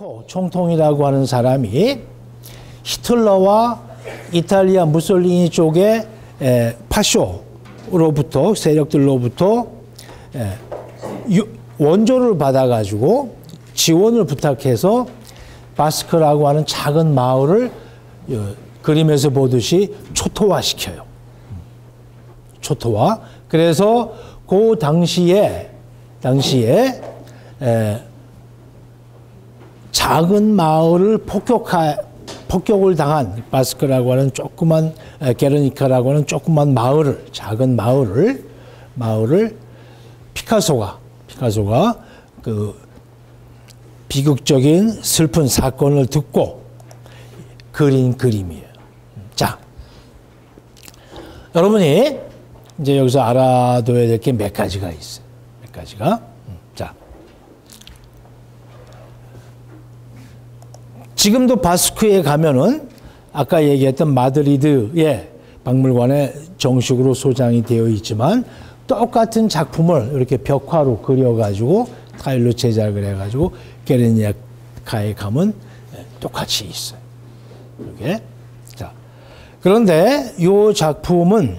프랑코 총통이라고 하는 사람이 히틀러와 이탈리아 무솔리니 쪽의 파쇼로부터 세력들로부터 원조를 받아가지고 지원을 부탁해서 바스크라고 하는 작은 마을을 그림에서 보듯이 초토화시켜요. 초토화. 그래서 그 당시에 작은 마을을 폭격을 당한 바스크라고 하는 조그만 게르니카라고 하는 조그만 마을을 작은 마을을 피카소가 그 비극적인 슬픈 사건을 듣고 그린 그림이에요. 자, 여러분이 이제 여기서 알아둬야 될 게 몇 가지가 있어요. 몇 가지가. 자, 지금도 바스크에 가면은 아까 얘기했던 마드리드의 박물관에 정식으로 소장이 되어 있지만 똑같은 작품을 이렇게 벽화로 그려가지고 타일로 제작을 해가지고 게르니카에 가면 똑같이 있어요. 이렇게. 자, 그런데 요 작품은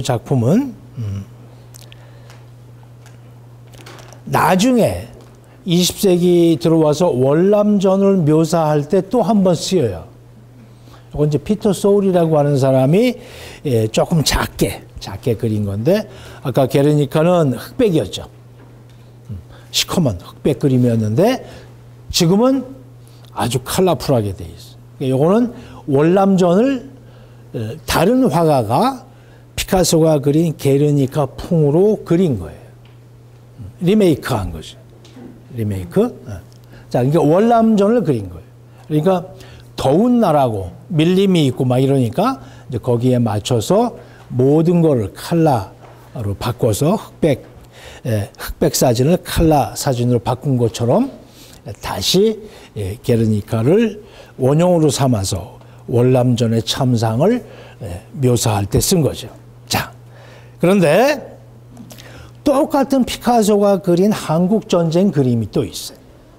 나중에 20세기 들어와서 월남전을 묘사할 때 또 한 번 쓰여요. 이건 이제 피터 소울이라고 하는 사람이 조금 작게 그린 건데 아까 게르니카는 흑백이었죠. 시커먼 흑백 그림이었는데 지금은 아주 컬러풀하게 돼 있어요. 이거는 월남전을 다른 화가가 피카소가 그린 게르니카 풍으로 그린 거예요. 리메이크한 거죠. 리메이크. 자, 그러니까 월남전을 그린 거예요. 그러니까 더운 날하고 밀림이 있고 막 이러니까 이제 거기에 맞춰서 모든 거를 컬러로 바꿔서 흑백 사진을 컬러 사진으로 바꾼 것처럼 다시 게르니카를 원형으로 삼아서 월남전의 참상을 묘사할 때 쓴 거죠. 자, 그런데 똑같은 피카소가 그린 한국전쟁 그림이 또 있어요.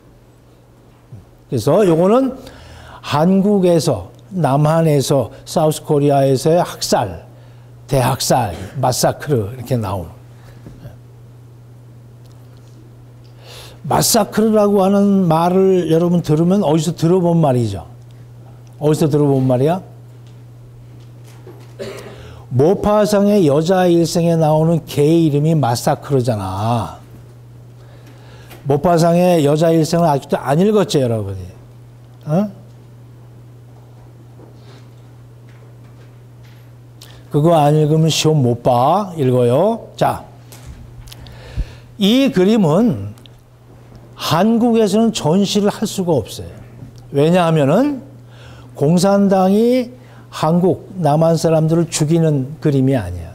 그래서 요거는 한국에서 남한에서 사우스 코리아에서의 대학살, 마사크르 이렇게 나오는. 마사크르라고 하는 말을 여러분 들으면 어디서 들어본 말이죠. 어디서 들어본 말이야? 모파상의 여자 일생에 나오는 개 이름이 마사크르잖아. 모파상의 여자 일생을 아직도 안 읽었죠, 여러분이? 어? 그거 안 읽으면 시험 못 봐. 읽어요. 자, 이 그림은 한국에서는 전시를 할 수가 없어요. 왜냐하면은 공산당이 한국, 남한 사람들을 죽이는 그림이 아니야.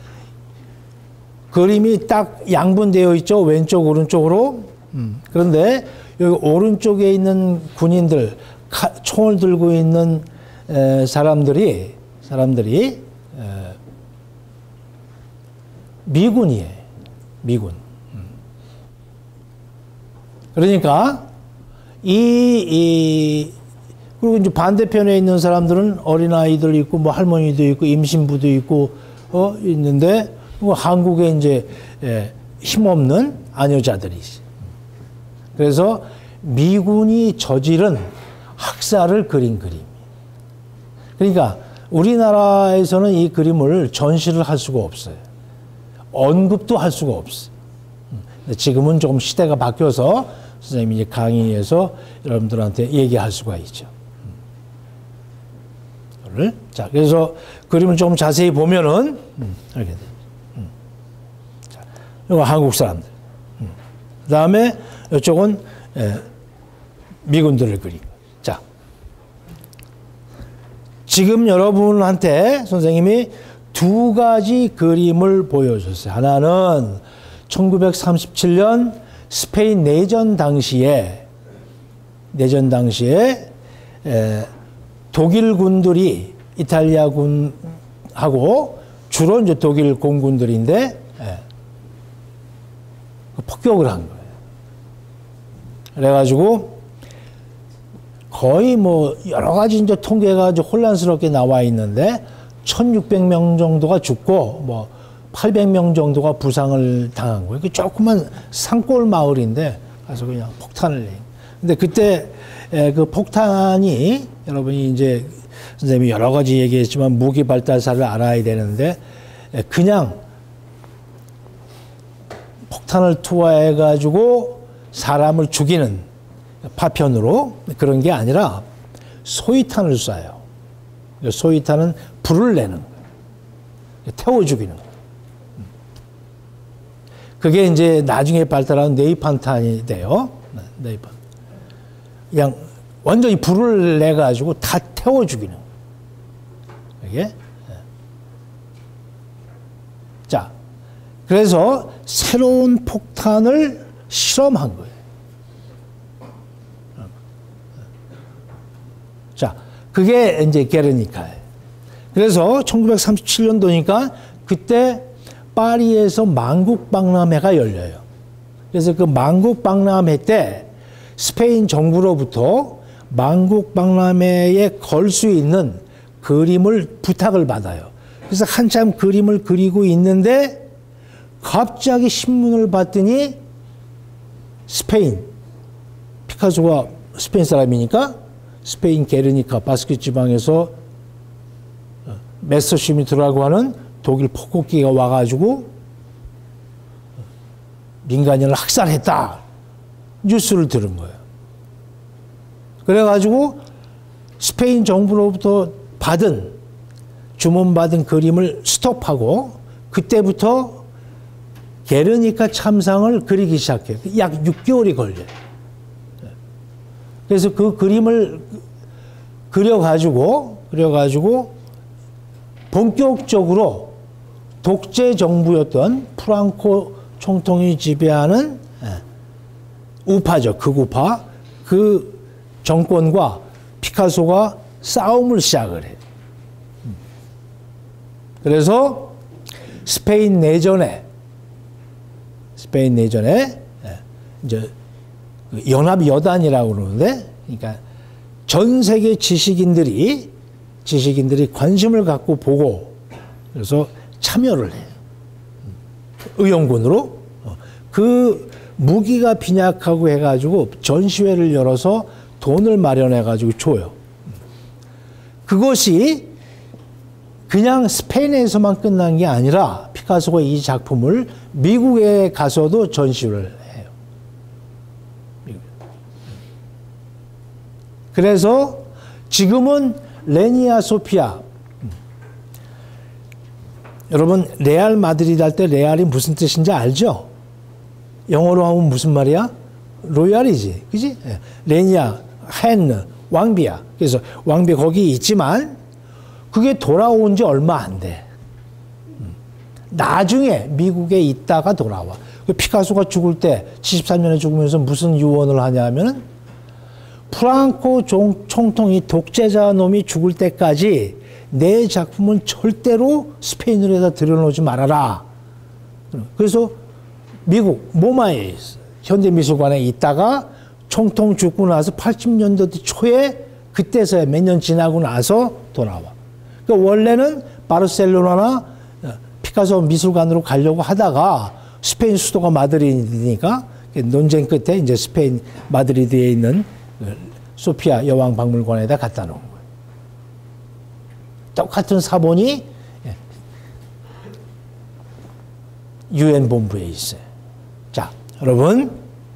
그림이 딱 양분되어 있죠. 왼쪽, 오른쪽으로. 그런데 여기 오른쪽에 있는 군인들, 총을 들고 있는 사람들이 미군이에요. 미군. 그러니까 그리고 이제 반대편에 있는 사람들은 어린아이들 있고 뭐 할머니도 있고 임신부도 있고 있는데 한국에 이제 힘없는 아녀자들이지. 그래서 미군이 저지른 학살을 그린 그림. 그러니까 우리나라에서는 이 그림을 전시를 할 수가 없어요. 언급도 할 수가 없어요. 지금은 조금 시대가 바뀌어서 선생님이 이제 강의에서 여러분들한테 얘기할 수가 있죠. 자, 그래서 그림을 좀 자세히 보면은 이렇게 돼. 자, 이거 한국 사람들. 그 다음에 이쪽은 미군들을 그린 거예요. 자, 지금 여러분한테 선생님이 두 가지 그림을 보여줬어요. 하나는 1937년 스페인 내전 당시에 독일 군들이 이탈리아 군하고 주로 이제 독일 공군들인데 폭격을 한 거예요. 그래가지고 거의 뭐 여러 가지 이제 통계가 아주 혼란스럽게 나와 있는데 1,600명 정도가 죽고 뭐 800명 정도가 부상을 당한 거예요. 그 조그만 산골 마을인데 가서 그냥 폭탄을 내. 근데 그때 그 폭탄이 여러분이 이제 선생님이 여러 가지 얘기했지만 무기 발달사를 알아야 되는데 그냥 폭탄을 투하해 가지고 사람을 죽이는 파편으로 그런 게 아니라 소위탄을 쏴요. 소위탄은 불을 내는 거예요. 태워 죽이는 거예요. 그게 이제 나중에 발달한 네이판탄이 돼요. 네이판. 그냥 완전히 불을 내 가지고 다 태워 죽이는 거예요. 이게. 자, 그래서 새로운 폭탄을 실험한 거예요. 자, 그게 이제 게르니카예요. 그래서 1937년도니까 그때 파리에서 만국박람회가 열려요. 그래서 그 만국박람회 때 스페인 정부로부터 만국박람회에 걸 수 있는 그림을 부탁을 받아요. 그래서 한참 그림을 그리고 있는데 갑자기 신문을 봤더니 스페인, 피카소가 스페인 사람이니까 스페인 게르니카 바스크 지방에서 메서시미트라고 하는 독일 폭격기가 와가지고 민간인을 학살했다. 뉴스를 들은 거예요. 그래가지고 스페인 정부로부터 주문받은 그림을 스톱하고 그때부터 게르니카 참상을 그리기 시작해요. 약 6개월이 걸려요. 그래서 그 그림을 그려가지고 본격적으로 독재 정부였던 프랑코 총통이 지배하는 우파죠. 극우파. 그 정권과 피카소가 싸움을 시작을 해요. 그래서 스페인 내전에 이제 연합여단이라고 그러는데, 그러니까 전 세계 지식인들이 관심을 갖고 보고 그래서 참여를 해요. 의용군으로. 그 무기가 빈약하고 해가지고 전시회를 열어서 돈을 마련해가지고 줘요. 그것이 그냥 스페인에서만 끝난 게 아니라 피카소가 이 작품을 미국에 가서도 전시를 해요. 그래서 지금은 레니아 소피아. 여러분 레알 마드리드 할 때 레알이 무슨 뜻인지 알죠? 영어로 하면 무슨 말이야? 로얄이지. 그지? 레니아, 헨, 왕비야. 그래서 왕비 거기 있지만 그게 돌아온 지 얼마 안 돼. 나중에 미국에 있다가 돌아와. 피카소가 죽을 때 73년에 죽으면서 무슨 유언을 하냐면은 프랑코 총통이 독재자 놈이 죽을 때까지 내 작품은 절대로 스페인어에다 들여놓지 말아라. 그래서 미국 모마에 현대미술관에 있다가 총통 죽고 나서 80년대 초에 그때서야 몇 년 지나고 나서 돌아와. 그러니까 원래는 바르셀로나나 피카소 미술관으로 가려고 하다가 스페인 수도가 마드리드니까 논쟁 끝에 이제 스페인 마드리드에 있는 소피아 여왕 박물관에다 갖다 놓은 거예요. 똑같은 사본이 UN 본부에 있어요. 자, 여러분,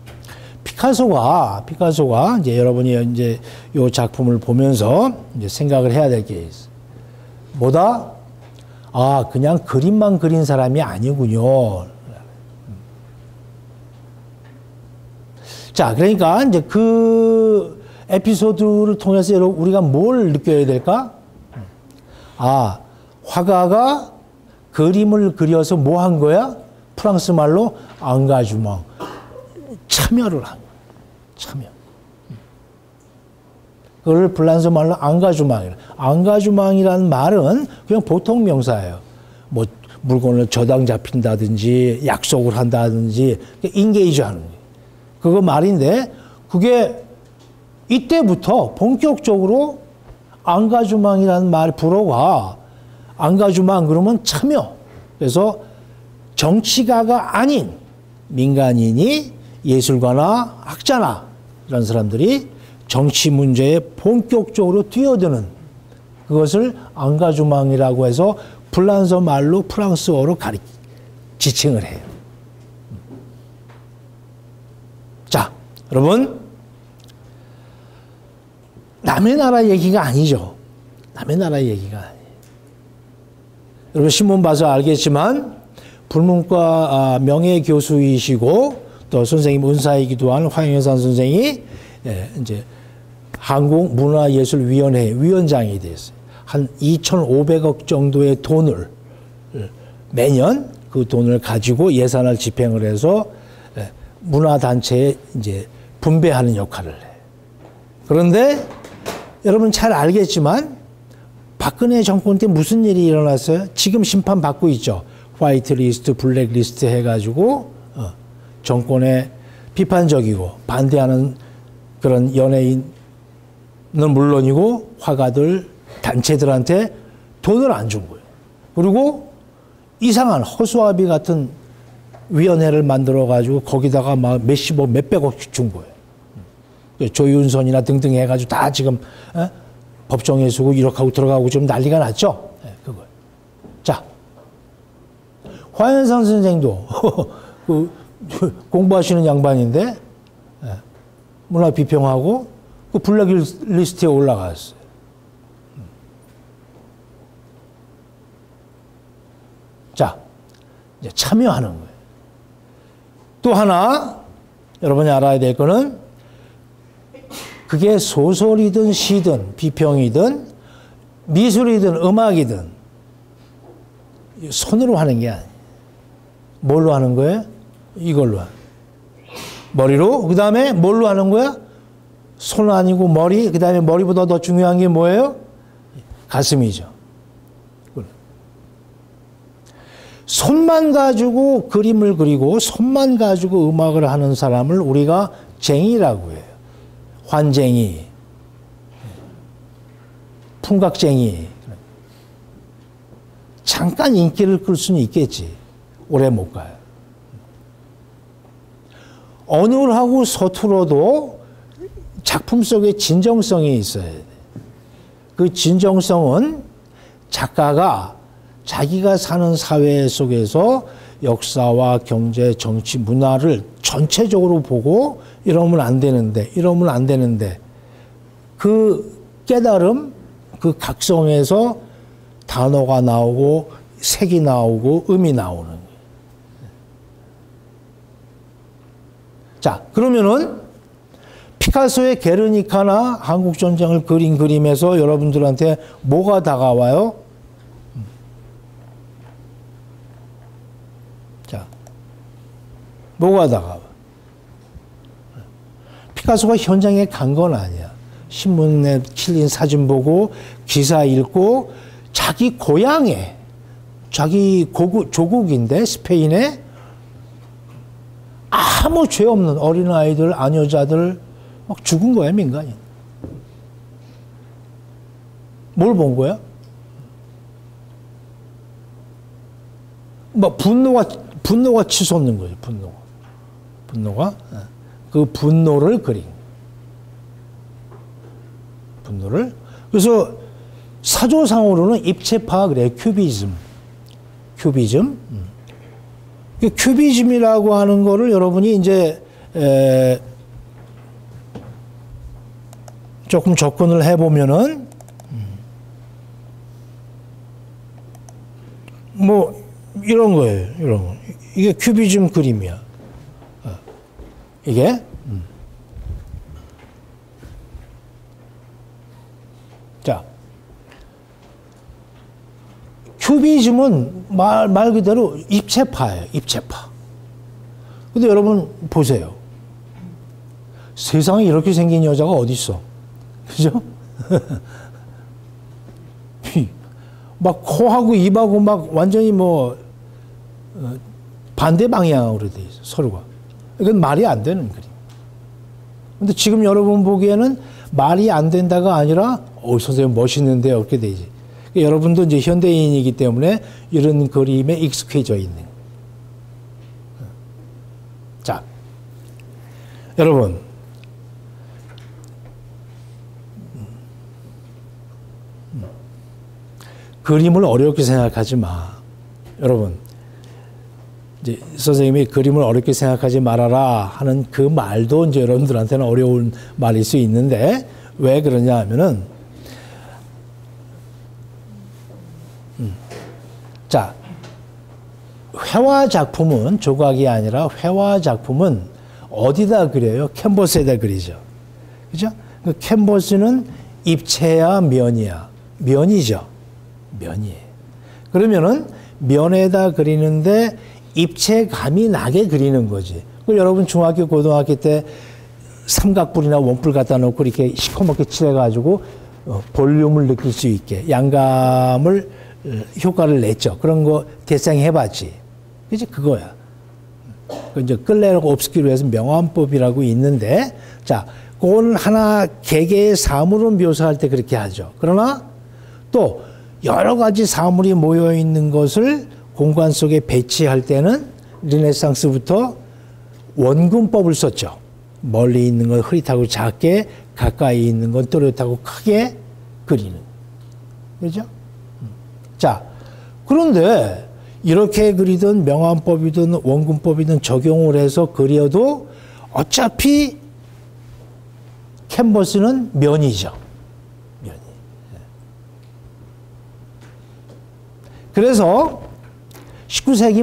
피카소가 이제 여러분이 이제 요 작품을 보면서 이제 생각을 해야 될 게 있어요. 뭐다? 아, 그냥 그림만 그린 사람이 아니군요. 자, 그러니까 이제 그 에피소드를 통해서 여러분 우리가 뭘 느껴야 될까? 아, 화가가 그림을 그려서 뭐 한 거야? 프랑스 말로 앙가주망. 참여를 한 거야. 참여. 그걸 플란스 말로 앙가주망이라. 앙가주망이라는 말은 그냥 보통 명사예요. 뭐 물건을 저당 잡힌다든지 약속을 한다든지 인게이지 하는 거예요. 그거 말인데 그게 이때부터 본격적으로 안가주망이라는 말이 불어와. 안가주망 그러면 참여. 그래서 정치가가 아닌 민간인이 예술가나 학자나 이런 사람들이 정치 문제에 본격적으로 뛰어드는 그것을 안가주망이라고 해서 불란서 말로 프랑스어로 지칭을 해요. 자, 여러분, 남의 나라 얘기가 아니죠. 남의 나라 얘기가 아니에요. 여러분 신문 봐서 알겠지만 불문과 명예교수이시고 또 선생님 은사이기도 한 황영선 선생이 이제 한국문화예술위원회 위원장이 됐어요. 한 2,500억 정도의 돈을 매년 그 돈을 가지고 예산을 집행을 해서 문화단체에 이제 분배하는 역할을 해요. 그런데 여러분 잘 알겠지만 박근혜 정권 때 무슨 일이 일어났어요? 지금 심판받고 있죠. 화이트리스트, 블랙리스트 해가지고 정권에 비판적이고 반대하는 그런 연예인은 물론이고 화가들, 단체들한테 돈을 안 준 거예요. 그리고 이상한 허수아비 같은 위원회를 만들어가지고 거기다가 막 몇십억, 몇백억씩 준 거예요. 조윤선이나 등등 해가지고 다 지금 법정에 서고 이렇게 하고 들어가고 좀 난리가 났죠. 그거. 자, 화현상 선생도 그 공부하시는 양반인데 문화 비평하고 그 블랙리스트에 올라갔어요. 자, 이제 참여하는 거예요. 또 하나 여러분이 알아야 될 거는 그게 소설이든 시든 비평이든 미술이든 음악이든 손으로 하는 게 아니에요. 뭘로 하는 거예요? 이걸로. 머리로. 그 다음에 뭘로 하는 거야? 손 아니고 머리. 그 다음에 머리보다 더 중요한 게 뭐예요? 가슴이죠. 손만 가지고 그림을 그리고 손만 가지고 음악을 하는 사람을 우리가 쟁이라고 해요. 환쟁이, 풍각쟁이. 잠깐 인기를 끌 수는 있겠지. 오래 못 가요. 어눌하고 서툴어도 작품 속에 진정성이 있어야 돼. 그 진정성은 작가가 자기가 사는 사회 속에서 역사와 경제, 정치, 문화를 전체적으로 보고 이러면 안 되는데, 이러면 안 되는데 그 깨달음, 그 각성에서 단어가 나오고 색이 나오고 음이 나오는 거예요. 자, 그러면은 피카소의 게르니카나 한국전쟁을 그린 그림에서 여러분들한테 뭐가 다가와요? 자, 뭐가 다가와? 피카소가 현장에 간 건 아니야. 신문에 실린 사진 보고 기사 읽고 자기 고향에, 자기 조국인데 스페인에 아무 죄 없는 어린아이들, 아녀자들 막 죽은 거야, 민간인. 뭘 본 거야? 뭐 분노가 치솟는 거죠, 분노가. 그 분노를 그린. 분노를. 그래서 사조상으로는 입체파 그래, 큐비즘. 큐비즘이라고 하는 거를 여러분이 이제 조금 접근을 해보면은 뭐 이런 거예요. 이런 거. 이게 큐비즘 그림이야. 이게 자, 큐비즘은 말 그대로 입체파예요. 입체파. 근데 여러분 보세요. 세상에 이렇게 생긴 여자가 어디 있어? 그죠? 막 코하고 입하고 막 완전히 뭐 반대 방향으로 돼 있어, 서로가. 이건 말이 안 되는 그림. 근데 지금 여러분 보기에는 말이 안 된다가 아니라 선생님 멋있는데 이렇게 되지. 그러니까 여러분도 이제 현대인이기 때문에 이런 그림에 익숙해져 있는. 자, 여러분. 그림을 어렵게 생각하지 마. 여러분, 이제 선생님이 그림을 어렵게 생각하지 말아라 하는 그 말도 이제 여러분들한테는 어려운 말일 수 있는데 왜 그러냐 하면은 자, 회화 작품은 조각이 아니라 회화 작품은 어디다 그려요? 캔버스에다 그리죠. 그죠? 그 캔버스는 입체야 면이야? 면이죠. 면이에요. 그러면은 면에다 그리는데 입체감이 나게 그리는 거지. 그 여러분 중학교, 고등학교 때 삼각뿔이나 원뿔 갖다 놓고 이렇게 시커멓게 칠해가지고 볼륨을 느낄 수 있게 양감을 효과를 냈죠. 그런 거 대상해봤지. 그치? 그거야. 그 이제 끌레르 옵스키로 해서 명암법이라고 있는데, 자, 그건 하나 개개의 사물을 묘사할 때 그렇게 하죠. 그러나 또 여러 가지 사물이 모여 있는 것을 공간 속에 배치할 때는 르네상스부터 원근법을 썼죠. 멀리 있는 걸 흐릿하고 작게, 가까이 있는 건 또렷하고 크게 그리는. 그죠? 자, 그런데 이렇게 그리든 명암법이든 원근법이든 적용을 해서 그려도 어차피 캔버스는 면이죠. 면이. 그래서 19세기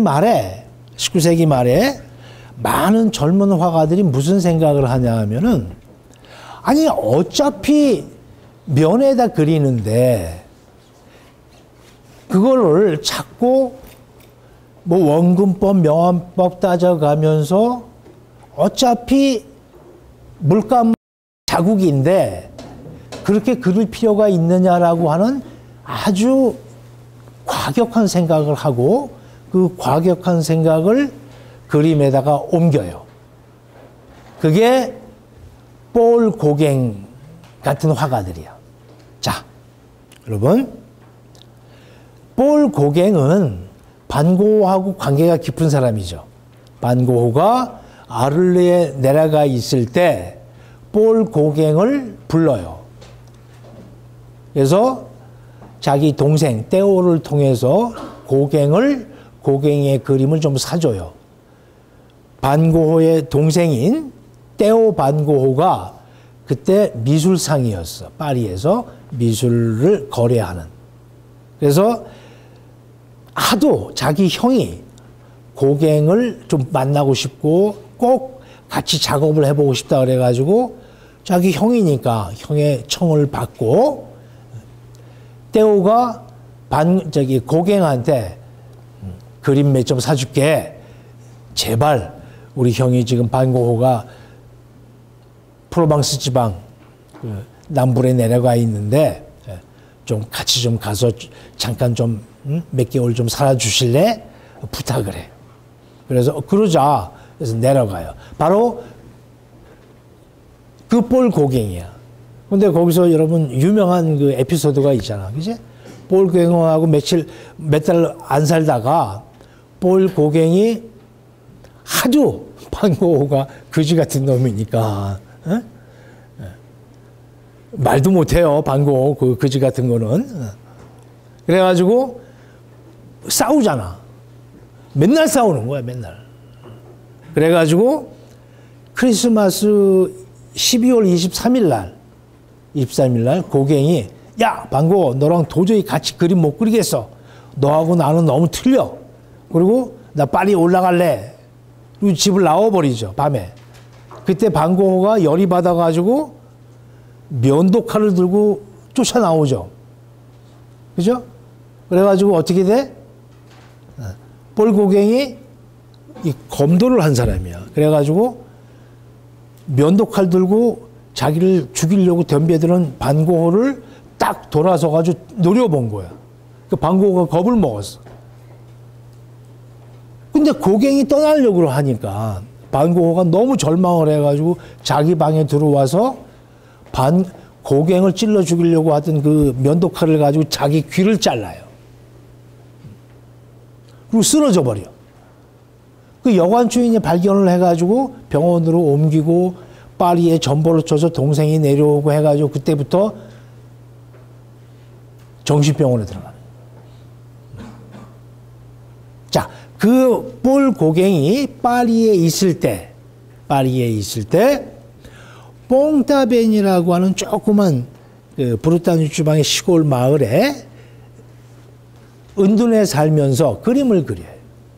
말에 많은 젊은 화가들이 무슨 생각을 하냐 하면은, 아니 어차피 면에다 그리는데 그거를 자꾸 뭐 원근법, 명암법 따져가면서 어차피 물감 자국인데 그렇게 그릴 필요가 있느냐라고 하는 아주 과격한 생각을 하고 그 과격한 생각을 그림에다가 옮겨요. 그게 폴 고갱 같은 화가들이야. 자, 여러분, 폴 고갱은 반고흐하고 관계가 깊은 사람이죠. 반고흐가 아를레에 내려가 있을 때 폴 고갱을 불러요. 그래서 자기 동생 떼오를 통해서 고갱의 그림을 좀 사줘요. 반고흐의 동생인 떼오 반고흐가 그때 미술상이었어. 파리에서 미술을 거래하는. 그래서 하도 자기 형이 고갱을 좀 만나고 싶고 꼭 같이 작업을 해보고 싶다 그래가지고 자기 형이니까 형의 청을 받고 떼오가 고갱한테 그림 몇 점 사줄게. 제발 우리 형이 지금 반고흐가 프로방스 지방 남부에 내려가 있는데 좀 같이 좀 가서 잠깐 좀 몇 개월 좀 살아주실래? 부탁을 해. 그래서 그러자. 그래서 내려가요. 바로 그 폴 고갱이야. 근데 거기서 여러분 유명한 그 에피소드가 있잖아. 그지? 폴 고갱하고 몇 달 안 살다가 폴 고갱이 하도 반고흐가 그지 같은 놈이니까 말도 못해요. 반고흐 그 그지 같은 거는. 그래가지고 싸우잖아. 맨날 싸우는 거야. 맨날. 그래가지고 크리스마스 12월 23일 날 고갱이 야 반고흐 너랑 도저히 같이 그림 못 그리겠어. 너하고 나는 너무 틀려. 그리고 나 빨리 올라갈래. 그리고 집을 나와버리죠. 밤에. 그때 반고흐가 열이 받아가지고 면도칼을 들고 쫓아나오죠. 그죠? 그래가지고 어떻게 돼? 폴 고갱이 이 검도를 한 사람이야. 그래가지고 면도칼 들고 자기를 죽이려고 덤벼드는 반고흐를 딱 돌아서가지고 노려본 거야. 그 반고흐가 겁을 먹었어. 근데 고갱이 떠나려고 하니까 반고흐가 너무 절망을 해가지고 자기 방에 들어와서 고갱을 찔러 죽이려고 하던 그 면도칼을 가지고 자기 귀를 잘라요. 그리고 쓰러져 버려. 그 여관 주인이 발견을 해가지고 병원으로 옮기고 파리에 전보를 쳐서 동생이 내려오고 해가지고 그때부터 정신병원에 들어가는 거예요. 자, 그 폴 고갱이 파리에 있을 때 뽕따벤이라고 하는 조그만 그 브루타뉴 주방의 시골 마을에 은둔해 살면서 그림을 그려요.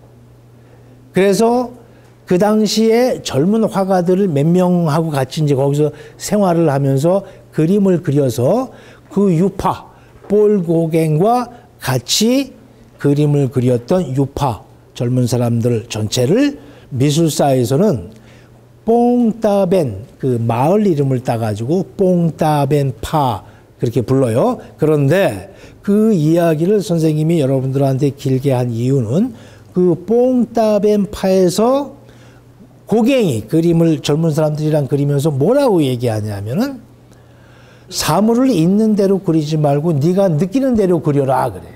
그래서 그 당시에 젊은 화가들을 몇 명하고 같이 이제 거기서 생활을 하면서 그림을 그려서 그 유파, 폴 고갱과 같이 그림을 그렸던 유파 젊은 사람들 전체를 미술사에서는 뽕따벤, 그 마을 이름을 따가지고 뽕따벤 파 그렇게 불러요. 그런데 그 이야기를 선생님이 여러분들한테 길게 한 이유는 그 뽕따벤 파에서 고갱이 그림을 젊은 사람들이랑 그리면서 뭐라고 얘기하냐면은 사물을 있는 대로 그리지 말고 네가 느끼는 대로 그려라 그래.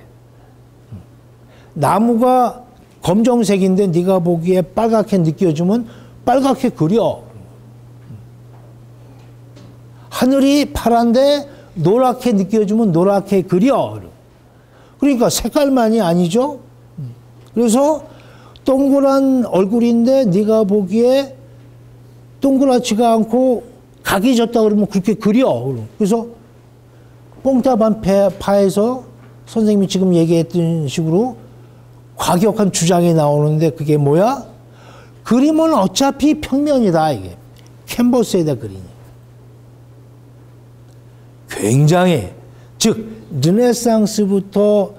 나무가 검정색인데 네가 보기에 빨갛게 느껴지면 빨갛게 그려. 하늘이 파란데 노랗게 느껴지면 노랗게 그려. 그러니까 색깔만이 아니죠. 그래서 동그란 얼굴인데 네가 보기에 동그랗지가 않고 각이 졌다 그러면 그렇게 그려. 그래서 뽕따반 파에서 선생님이 지금 얘기했던 식으로 과격한 주장이 나오는데 그게 뭐야? 그림은 어차피 평면이다. 이게 캔버스에다 그리니. 굉장히 즉 르네상스부터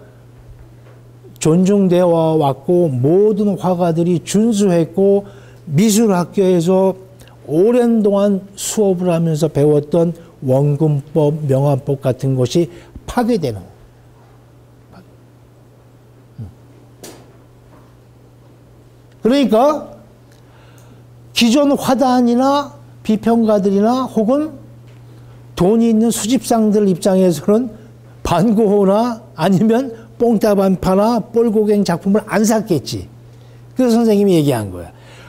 존중되어 왔고 모든 화가들이 준수했고 미술학교에서 오랜 동안 수업을 하면서 배웠던 원근법, 명암법 같은 것이 파괴되는 거예요. 그러니까 기존 화단이나 비평가들이나 혹은 돈이 있는 수집상들 입장에서는 반고흐나 아니면 뽕따반파나 폴고갱 작품을 안 샀겠지. 그래서 선생님이 얘기한 거야.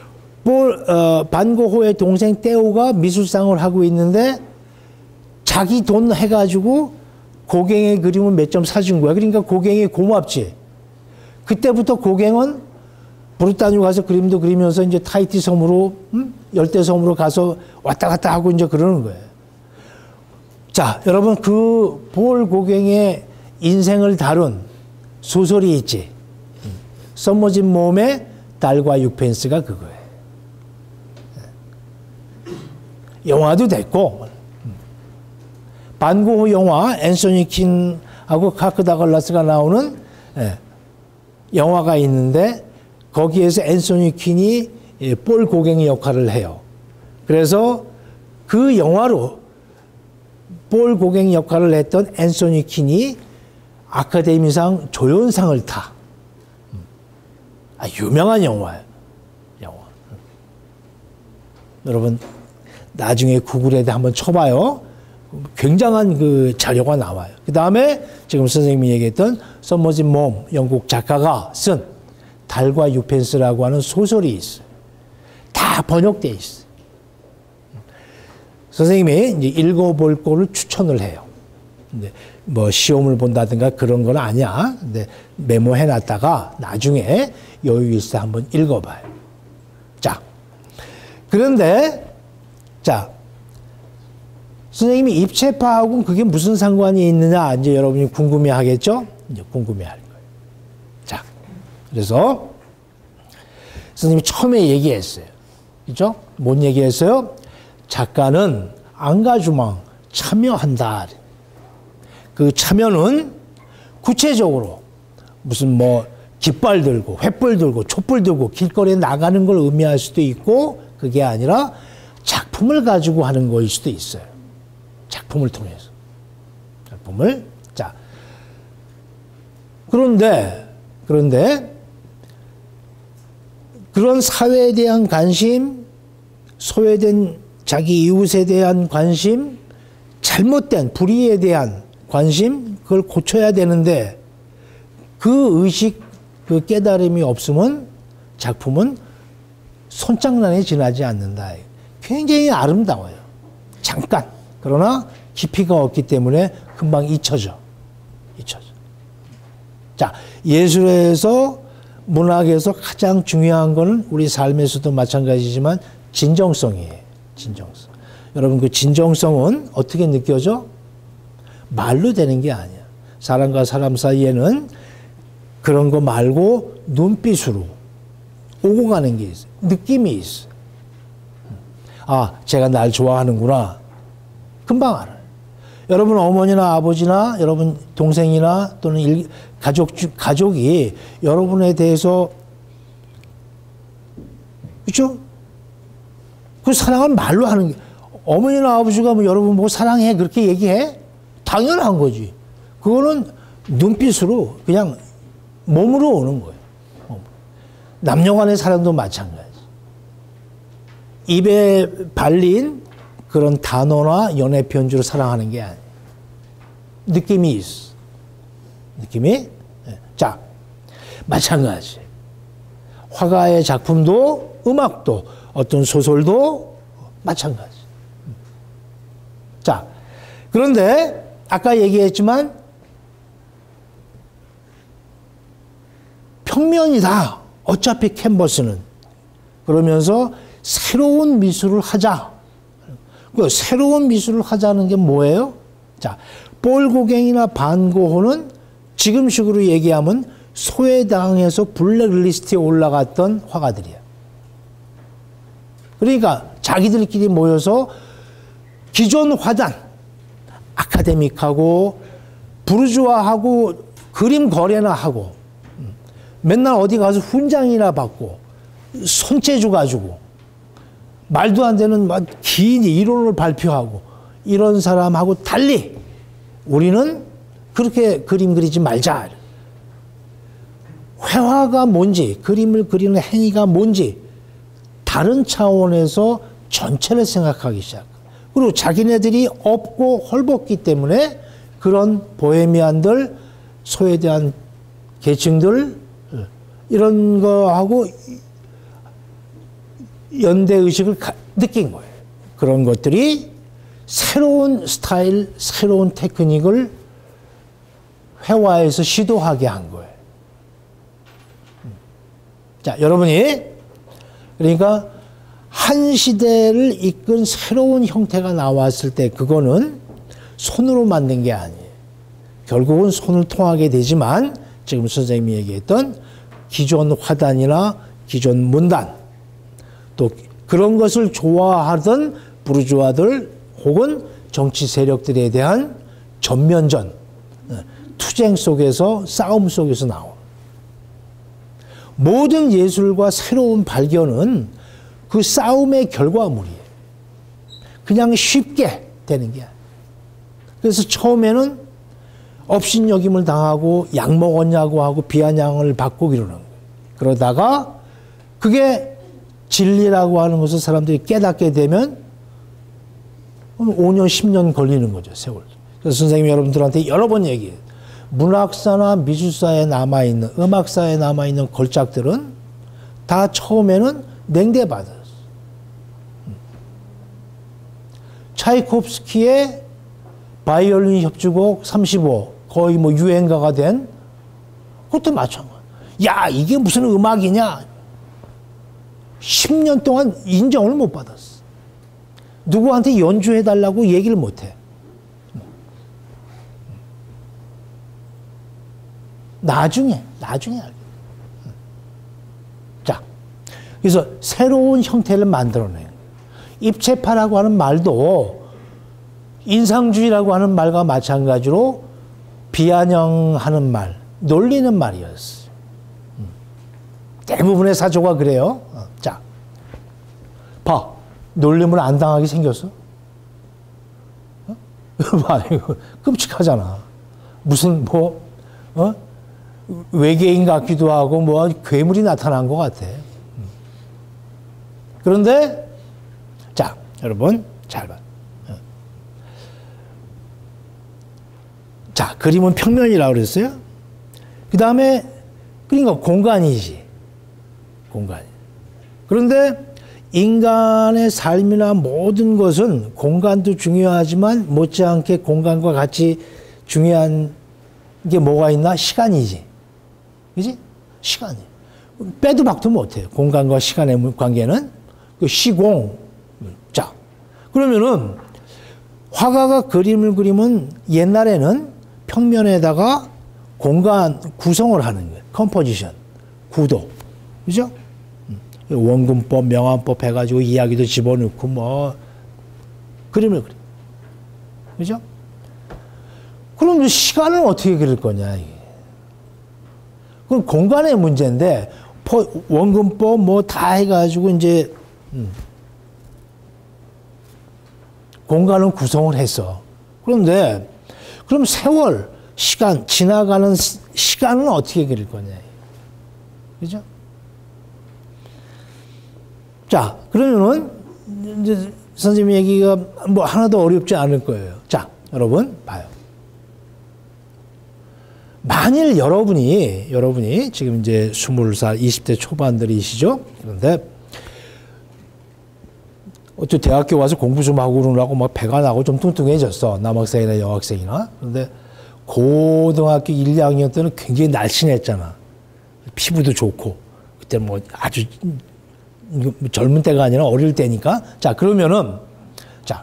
반고흐의 동생 떼오가 미술상을 하고 있는데 자기 돈 해가지고 고갱의 그림을 몇 점 사준 거야. 그러니까 고갱이 고맙지. 그때부터 고갱은 브루타뉴 가서 그림도 그리면서 이제 타히티 섬으로 열대 섬으로 가서 왔다 갔다 하고 이제 그러는 거예요. 자, 여러분 그 폴 고갱의 인생을 다룬 소설이 있지. 써머진 몸의 달과 육펜스가 그거예요. 영화도 됐고 반고흐 영화 앤소니 킨하고 카크 다글라스가 나오는 영화가 있는데 거기에서 앤소니 퀸이 폴 고갱의 역할을 해요. 그래서 그 영화로 폴 고갱 역할을 했던 앤소니 퀸이 아카데미상 조연상을 타. 유명한 영화예요. 영화. 여러분 나중에 구글에다 한번 쳐봐요. 굉장한 그 자료가 나와요. 그 다음에 지금 선생님이 얘기했던 서머진 몸 영국 작가가 쓴 달과 유펜스라고 하는 소설이 있어요. 다 번역되어 있어요. 선생님이 이제 읽어볼 거를 추천을 해요. 근데 뭐 시험을 본다든가 그런 건 아니야. 근데 메모해놨다가 나중에 여유 있어 한번 읽어봐요. 자, 그런데 자 선생님이 입체파하고는 그게 무슨 상관이 있느냐 이제 여러분이 궁금해하겠죠? 이제 궁금해할 거예요. 자, 그래서 선생님이 처음에 얘기했어요. 그죠? 뭔 얘기했어요? 작가는 앙가주망 참여한다. 그 참여는 구체적으로 무슨 뭐 깃발 들고 횃불 들고 촛불 들고 길거리에 나가는 걸 의미할 수도 있고 그게 아니라 작품을 가지고 하는 거일 수도 있어요. 작품을 통해서. 작품을. 자. 그런데 그런 사회에 대한 관심, 소외된 자기 이웃에 대한 관심, 잘못된 불의에 대한 관심, 그걸 고쳐야 되는데 그 의식, 그 깨달음이 없으면 작품은 손장난에 지나지 않는다. 굉장히 아름다워요. 잠깐. 그러나 깊이가 없기 때문에 금방 잊혀져. 자, 예술에서, 문학에서 가장 중요한 거는 우리 삶에서도 마찬가지지만 진정성이에요. 진정성. 여러분, 그 진정성은 어떻게 느껴져? 말로 되는 게 아니야. 사람과 사람 사이에는 그런 거 말고 눈빛으로 오고 가는 게 있어요. 느낌이 있어요. 아, 제가 날 좋아하는구나. 금방 알아요. 여러분 어머니나 아버지나 여러분 동생이나 또는 가족이 여러분에 대해서, 그렇죠? 그 사랑은 말로 하는 게, 어머니나 아버지가 뭐 여러분 보고 사랑해 그렇게 얘기해? 당연한 거지. 그거는 눈빛으로 그냥 몸으로 오는 거예요. 남녀 간의 사랑도 마찬가지. 입에 발린 그런 단어나 연애 편지로 사랑하는 게 아니에요. 느낌이 있어. 느낌이? 자, 마찬가지. 화가의 작품도, 음악도, 어떤 소설도 마찬가지. 자, 그런데 아까 얘기했지만 평면이다. 어차피 캔버스는. 그러면서 새로운 미술을 하자. 그 새로운 미술을 하자는 게 뭐예요? 자, 폴 고갱이나 반 고흐는 지금식으로 얘기하면 소외당해서 블랙리스트에 올라갔던 화가들이야. 그러니까 자기들끼리 모여서 기존 화단, 아카데믹하고 부르주아하고 그림 거래나 하고 맨날 어디 가서 훈장이나 받고 손재주 가지고 말도 안 되는 막 긴 이론을 발표하고 이런 사람하고 달리 우리는 그렇게 그림 그리지 말자. 회화가 뭔지, 그림을 그리는 행위가 뭔지 다른 차원에서 전체를 생각하기 시작. 그리고 자기네들이 없고 헐벗기 때문에 그런 보헤미안들, 소외대한 계층들 이런 거하고 연대의식을 느낀 거예요. 그런 것들이 새로운 스타일, 새로운 테크닉을 회화에서 시도하게 한 거예요. 자, 여러분이 그러니까 한 시대를 이끈 새로운 형태가 나왔을 때 그거는 손으로 만든 게 아니에요. 결국은 손을 통하게 되지만 지금 선생님이 얘기했던 기존 화단이나 기존 문단 또 그런 것을 좋아하던 부르주아들 혹은 정치 세력들에 대한 전면전, 투쟁 속에서 싸움 속에서 나온 모든 예술과 새로운 발견은 그 싸움의 결과물이에요. 그냥 쉽게 되는 게 아니에요. 그래서 처음에는 업신여김을 당하고 약 먹었냐고 하고 비아냥을 받고 이러는 거예요. 그러다가 그게 진리라고 하는 것을 사람들이 깨닫게 되면 5년, 10년 걸리는 거죠, 세월. 그래서 선생님이 여러분들한테 여러 번 얘기해요. 문학사나 미술사에 남아있는, 음악사에 남아있는 걸작들은 다 처음에는 냉대받았어. 차이콥스키의 바이올린 협주곡 35, 거의 뭐 유행가가 된 그것도 마찬가지야. 야, 이게 무슨 음악이냐? 10년 동안 인정을 못 받았어. 누구한테 연주해달라고 얘기를 못해. 나중에 알게. 자, 그래서 새로운 형태를 만들어내요. 입체파라고 하는 말도 인상주의라고 하는 말과 마찬가지로 비아냥하는 말, 놀리는 말이었어요. 대부분의 사조가 그래요. 자, 봐. 놀림을 안 당하게 생겼어? 봐, 이거 끔찍하잖아. 무슨 외계인 같기도 하고 뭐 괴물이 나타난 것 같아. 그런데 자, 여러분 잘 봐. 자, 그림은 평면이라고 그랬어요. 그 다음에, 그러니까 공간이지. 공간. 그런데 인간의 삶이나 모든 것은 공간도 중요하지만 못지않게 공간과 같이 중요한 게 뭐가 있나? 시간이지. 그지? 시간이. 빼도 박도 못해요. 공간과 시간의 관계는. 그 시공. 자, 그러면은 화가가 그림을 그리면 옛날에는 평면에다가 공간 구성을 하는 거예요. 컴포지션. 구도. 그죠? 원근법, 명암법 해가지고 이야기도 집어넣고 뭐 그림을 그려. 그죠? 그럼 시간을 어떻게 그릴 거냐 이게. 그건 공간의 문제인데 원근법 뭐 다 해가지고 이제 공간은 구성을 했어. 그런데 그럼 세월, 시간, 지나가는 시간은 어떻게 그릴 거냐. 그죠? 자, 그러면은 이제 선생님 얘기가 뭐 하나도 어렵지 않을 거예요. 자, 여러분 봐요. 만일 여러분이 지금 이제 20살, 20대 초반들이시죠? 그런데 어쩌 대학교 와서 공부 좀 하고 그러라고 막 배가 나고 좀 뚱뚱해졌어. 남학생이나 여학생이나. 그런데 고등학교 1, 2학년 때는 굉장히 날씬했잖아. 피부도 좋고. 그때 뭐 아주 젊은 때가 아니라 어릴 때니까. 자, 그러면은, 자,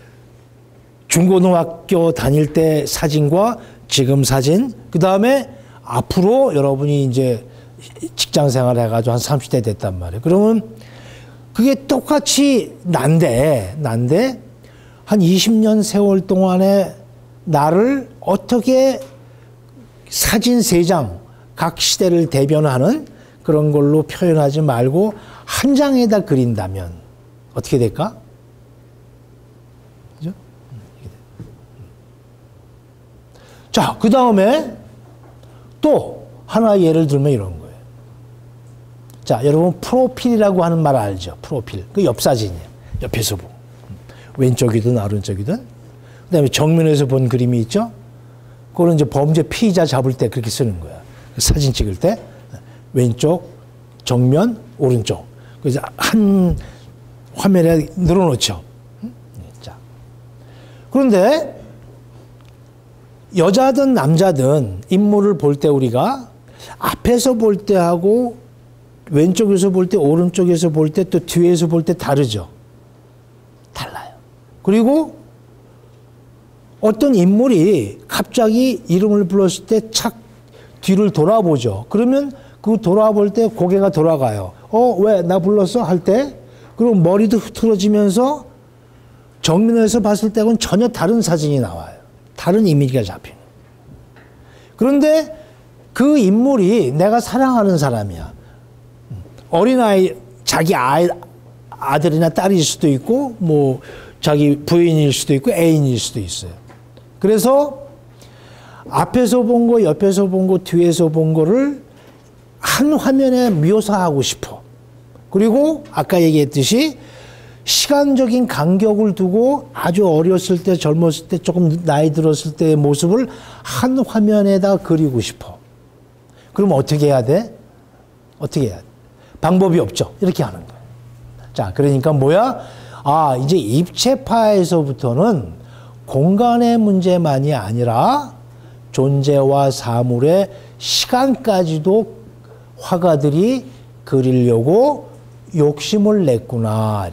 중고등학교 다닐 때 사진과 지금 사진, 그 다음에 앞으로 여러분이 이제 직장 생활 해가지고 한 30대 됐단 말이에요. 그러면 그게 똑같이 난데, 한 20년 세월 동안에 나를 어떻게 사진 3장, 각 시대를 대변하는 그런 걸로 표현하지 말고 한 장에다 그린다면 어떻게 될까? 그죠? 자, 그 다음에 또 하나 예를 들면 이런 거예요. 자, 여러분 프로필이라고 하는 말 알죠? 프로필. 그 옆 사진이에요. 옆에서 보고. 왼쪽이든 오른쪽이든. 그 다음에 정면에서 본 그림이 있죠? 그거는 이제 범죄 피의자 잡을 때 그렇게 쓰는 거야. 사진 찍을 때. 왼쪽, 정면, 오른쪽. 그래서 한 화면에 늘어놓죠. 자. 그런데 여자든 남자든 인물을 볼 때 우리가 앞에서 볼 때하고 왼쪽에서 볼 때, 오른쪽에서 볼 때, 또 뒤에서 볼 때 다르죠. 달라요. 그리고 어떤 인물이 갑자기 이름을 불렀을 때 착 뒤를 돌아보죠. 그러면 그 돌아볼 때 고개가 돌아가요. 왜 나 불렀어? 할 때. 그리고 머리도 흐트러지면서 정면에서 봤을 때하고는 전혀 다른 사진이 나와요. 다른 이미지가 잡히는. 그런데 그 인물이 내가 사랑하는 사람이야. 어린아이, 자기 아들이나 딸일 수도 있고, 뭐, 자기 부인일 수도 있고, 애인일 수도 있어요. 그래서 앞에서 본 거, 옆에서 본 거, 뒤에서 본 거를 한 화면에 묘사하고 싶어. 그리고 아까 얘기했듯이 시간적인 간격을 두고 아주 어렸을 때, 젊었을 때, 조금 나이 들었을 때의 모습을 한 화면에다 그리고 싶어. 그럼 어떻게 해야 돼? 어떻게 해야 돼? 방법이 없죠. 이렇게 하는 거예요. 자, 그러니까 뭐야? 아, 이제 입체파에서부터는 공간의 문제만이 아니라 존재와 사물의 시간까지도 화가들이 그리려고 욕심을 냈구나.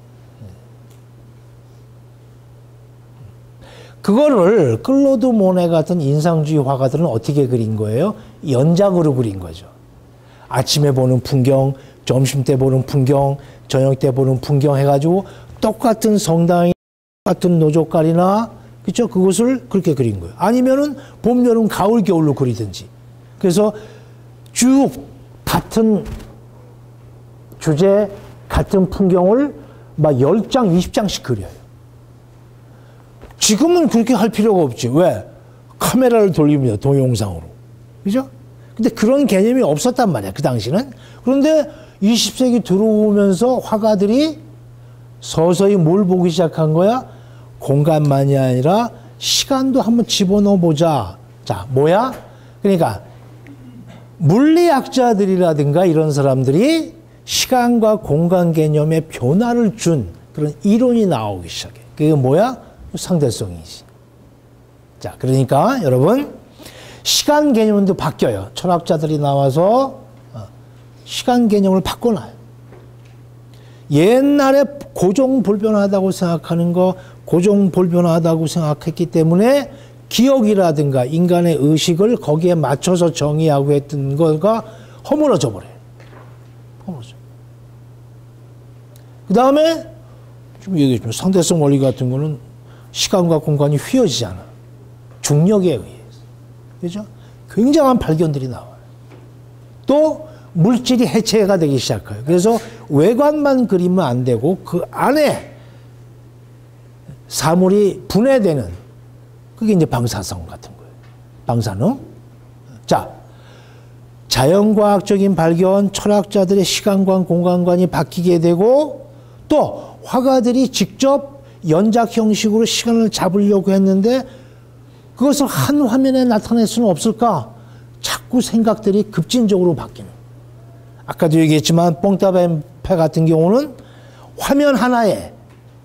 그거를 클로드 모네 같은 인상주의 화가들은 어떻게 그린 거예요? 연작으로 그린 거죠. 아침에 보는 풍경, 점심때 보는 풍경, 저녁 때 보는 풍경 해가지고 똑같은 성당이 똑같은 노젓갈이나 그렇죠? 그것을 그렇게 그린 거예요. 아니면은 봄, 여름, 가을, 겨울로 그리든지. 그래서 쭉 같은 주제, 같은 풍경을 막 10장, 20장씩 그려요. 지금은 그렇게 할 필요가 없지. 왜? 카메라를 돌립니다. 동영상으로. 그죠? 근데 그런 개념이 없었단 말이야. 그 당시는. 그런데 20세기 들어오면서 화가들이 서서히 뭘 보기 시작한 거야? 공간만이 아니라 시간도 한번 집어넣어 보자. 자, 뭐야? 그러니까 물리학자들이라든가 이런 사람들이 시간과 공간 개념에 변화를 준 그런 이론이 나오기 시작해. 그게 뭐야? 상대성이지. 자, 그러니까 여러분 시간 개념도 바뀌어요. 철학자들이 나와서 시간 개념을 바꿔놔요. 옛날에 고정불변하다고 생각하는 거 고정불변하다고 생각했기 때문에 기억이라든가 인간의 의식을 거기에 맞춰서 정의하고 했던 거가 허물어져 버려요. 허물어져. 그 다음에 지금 얘기했지만 상대성 원리 같은 거는 시간과 공간이 휘어지잖아. 중력에 의해서. 그죠? 굉장한 발견들이 나와요. 또 물질이 해체가 되기 시작해요. 그래서 외관만 그리면 안 되고 그 안에 사물이 분해되는 그게 이제 방사성 같은 거예요. 방사능. 자, 자연과학적인 발견, 철학자들의 시간관, 공간관이 바뀌게 되고 또 화가들이 직접 연작 형식으로 시간을 잡으려고 했는데 그것을 한 화면에 나타낼 수는 없을까? 자꾸 생각들이 급진적으로 바뀌는. 아까도 얘기했지만 뽕따뱀패 같은 경우는 화면 하나에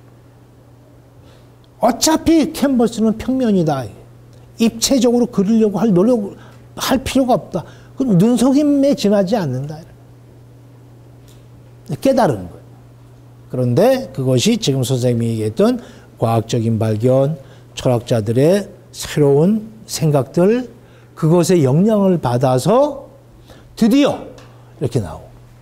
어차피 캔버스는 평면이다. 입체적으로 그리려고 할 노력을 할 필요가 없다. 그럼 눈속임에 지나지 않는다. 깨달은 거예요. 그런데 그것이 지금 선생님이 얘기했던 과학적인 발견, 철학자들의 새로운 생각들, 그것의 영향을 받아서 드디어 이렇게 나오고.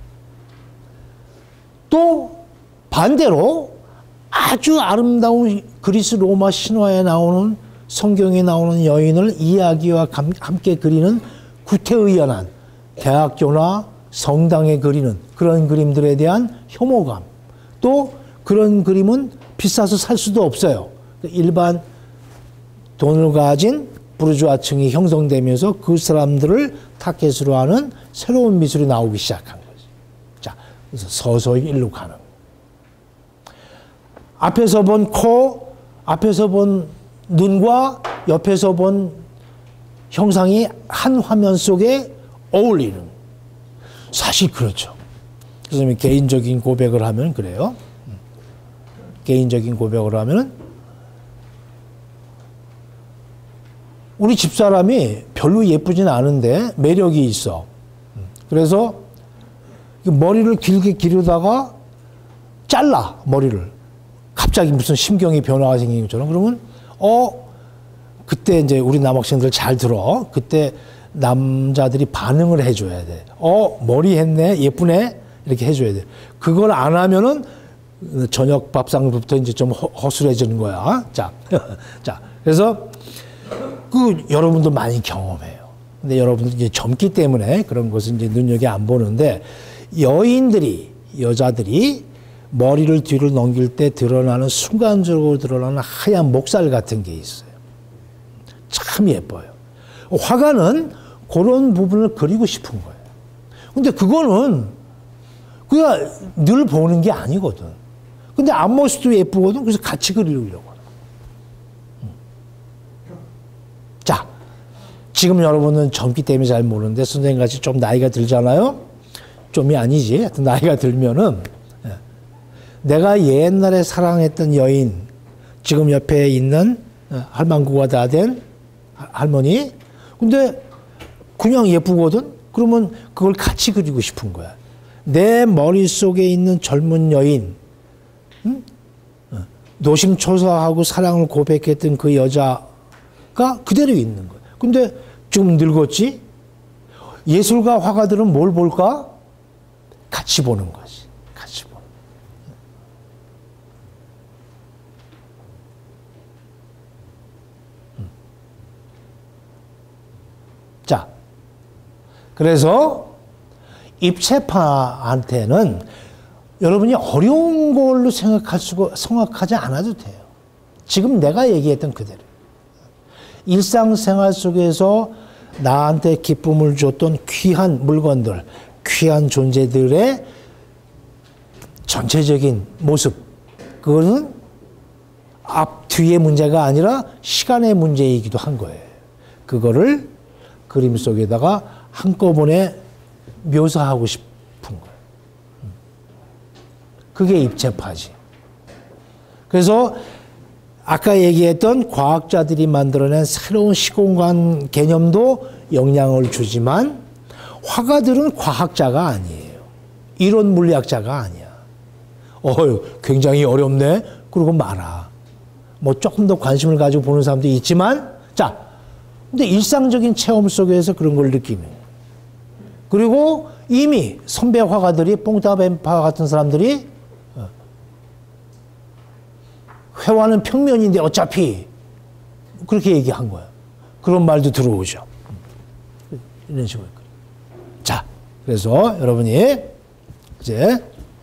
또 반대로 아주 아름다운 그리스 로마 신화에 나오는 성경에 나오는 여인을 이야기와 함께 그리는 구태의연한 대학교나 성당에 그리는 그런 그림들에 대한 혐오감. 또 그런 그림은 비싸서 살 수도 없어요. 일반 돈을 가진 부르주아층이 형성되면서 그 사람들을 타겟으로 하는 새로운 미술이 나오기 시작한 거죠. 자, 그래서 서서히 일로 가는 거예요. 앞에서 본 코, 앞에서 본 눈과 옆에서 본 형상이 한 화면 속에 어울리는. 사실 그렇죠. 그래서 개인적인 고백을 하면 그래요. 개인적인 고백을 하면 우리 집사람이 별로 예쁘진 않은데 매력이 있어. 그래서 머리를 길게 기르다가 잘라, 머리를. 갑자기 무슨 심경의 변화가 생긴 것처럼. 그러면 그때 이제 우리 남학생들 잘 들어. 그때 남자들이 반응을 해줘야 돼. 머리 했네, 예쁘네, 이렇게 해줘야 돼. 그걸 안 하면은 저녁 밥상부터 이제 좀 허술해지는 거야. 자, 자, 그래서 여러분도 많이 경험해요. 근데 여러분들 이제 젊기 때문에 그런 것은 이제 눈여겨 안 보는데 여자들이 머리를 뒤로 넘길 때 드러나는 순간적으로 드러나는 하얀 목살 같은 게 있어요. 참 예뻐요. 화가는 그런 부분을 그리고 싶은 거예요. 근데 그거는 그냥 늘 보는 게 아니거든. 근데 앞모습도 예쁘거든. 그래서 같이 그리려고. 자, 지금 여러분은 젊기 때문에 잘 모르는데 선생님같이 좀 나이가 들잖아요. 좀이 아니지. 하여튼 나이가 들면은 내가 옛날에 사랑했던 여인, 지금 옆에 있는 할망구가 다 된 할머니, 근데 그냥 예쁘거든? 그러면 그걸 같이 그리고 싶은 거야. 내 머릿속에 있는 젊은 여인, 응? 노심초사하고 사랑을 고백했던 그 여자가 그대로 있는 거야. 근데 좀 늙었지? 예술가 화가들은 뭘 볼까? 같이 보는 거지. 같이 보는. 자, 그래서 입체파한테는 여러분이 어려운 걸로 생각하지 않아도 돼요. 지금 내가 얘기했던 그대로. 일상생활 속에서 나한테 기쁨을 줬던 귀한 물건들, 귀한 존재들의 전체적인 모습, 그거는 뒤의 문제가 아니라 시간의 문제이기도 한 거예요. 그거를 그림 속에다가 한꺼번에 묘사하고 싶은 거예요. 그게 입체파지. 그래서 아까 얘기했던 과학자들이 만들어낸 새로운 시공간 개념도 영향을 주지만 화가들은 과학자가 아니에요. 이론 물리학자가 아니야. 굉장히 어렵네. 그러고 말아. 뭐 조금 더 관심을 가지고 보는 사람도 있지만, 자, 근데 일상적인 체험 속에서 그런 걸 느끼는. 그리고 이미 선배 화가들이 뽕따뱀파 같은 사람들이 회화는 평면인데 어차피 그렇게 얘기한 거야. 그런 말도 들어오죠. 이런 식으로. 자, 그래서 여러분이 이제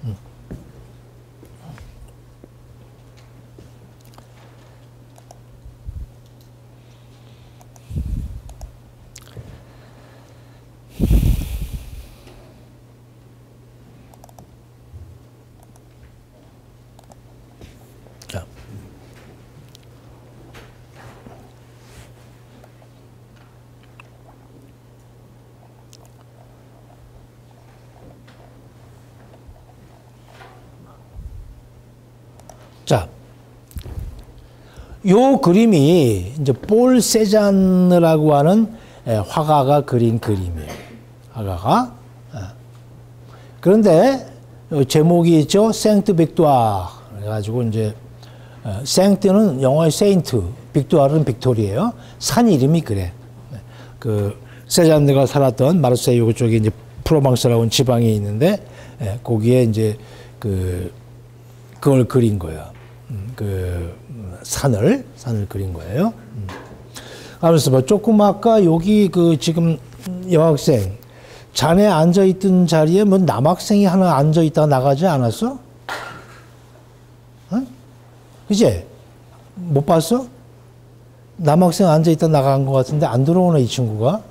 자, 요 그림이 이제 볼 세잔느라고 하는 화가가 그린 그림이에요. 화가가. 그런데 제목이 있죠. 생트 빅투아. 그래가지고 이제 생트는 영어의 세인트, 빅투아는 빅토리예요. 산 이름이 그래. 그 세잔느가 살았던 마르세유 쪽에 이제 프로방스라고 하는 지방이 있는데 거기에 이제 그걸 그린 거야. 산을 그린 거예요. 하면서 뭐 조금 아까 여기 지금 여학생 자네 앉아있던 자리에 뭐 남학생이 하나 앉아있다가 나가지 않았어? 응? 그치? 못 봤어? 남학생 앉아있다 나간 것 같은데 안 들어오네, 이 친구가.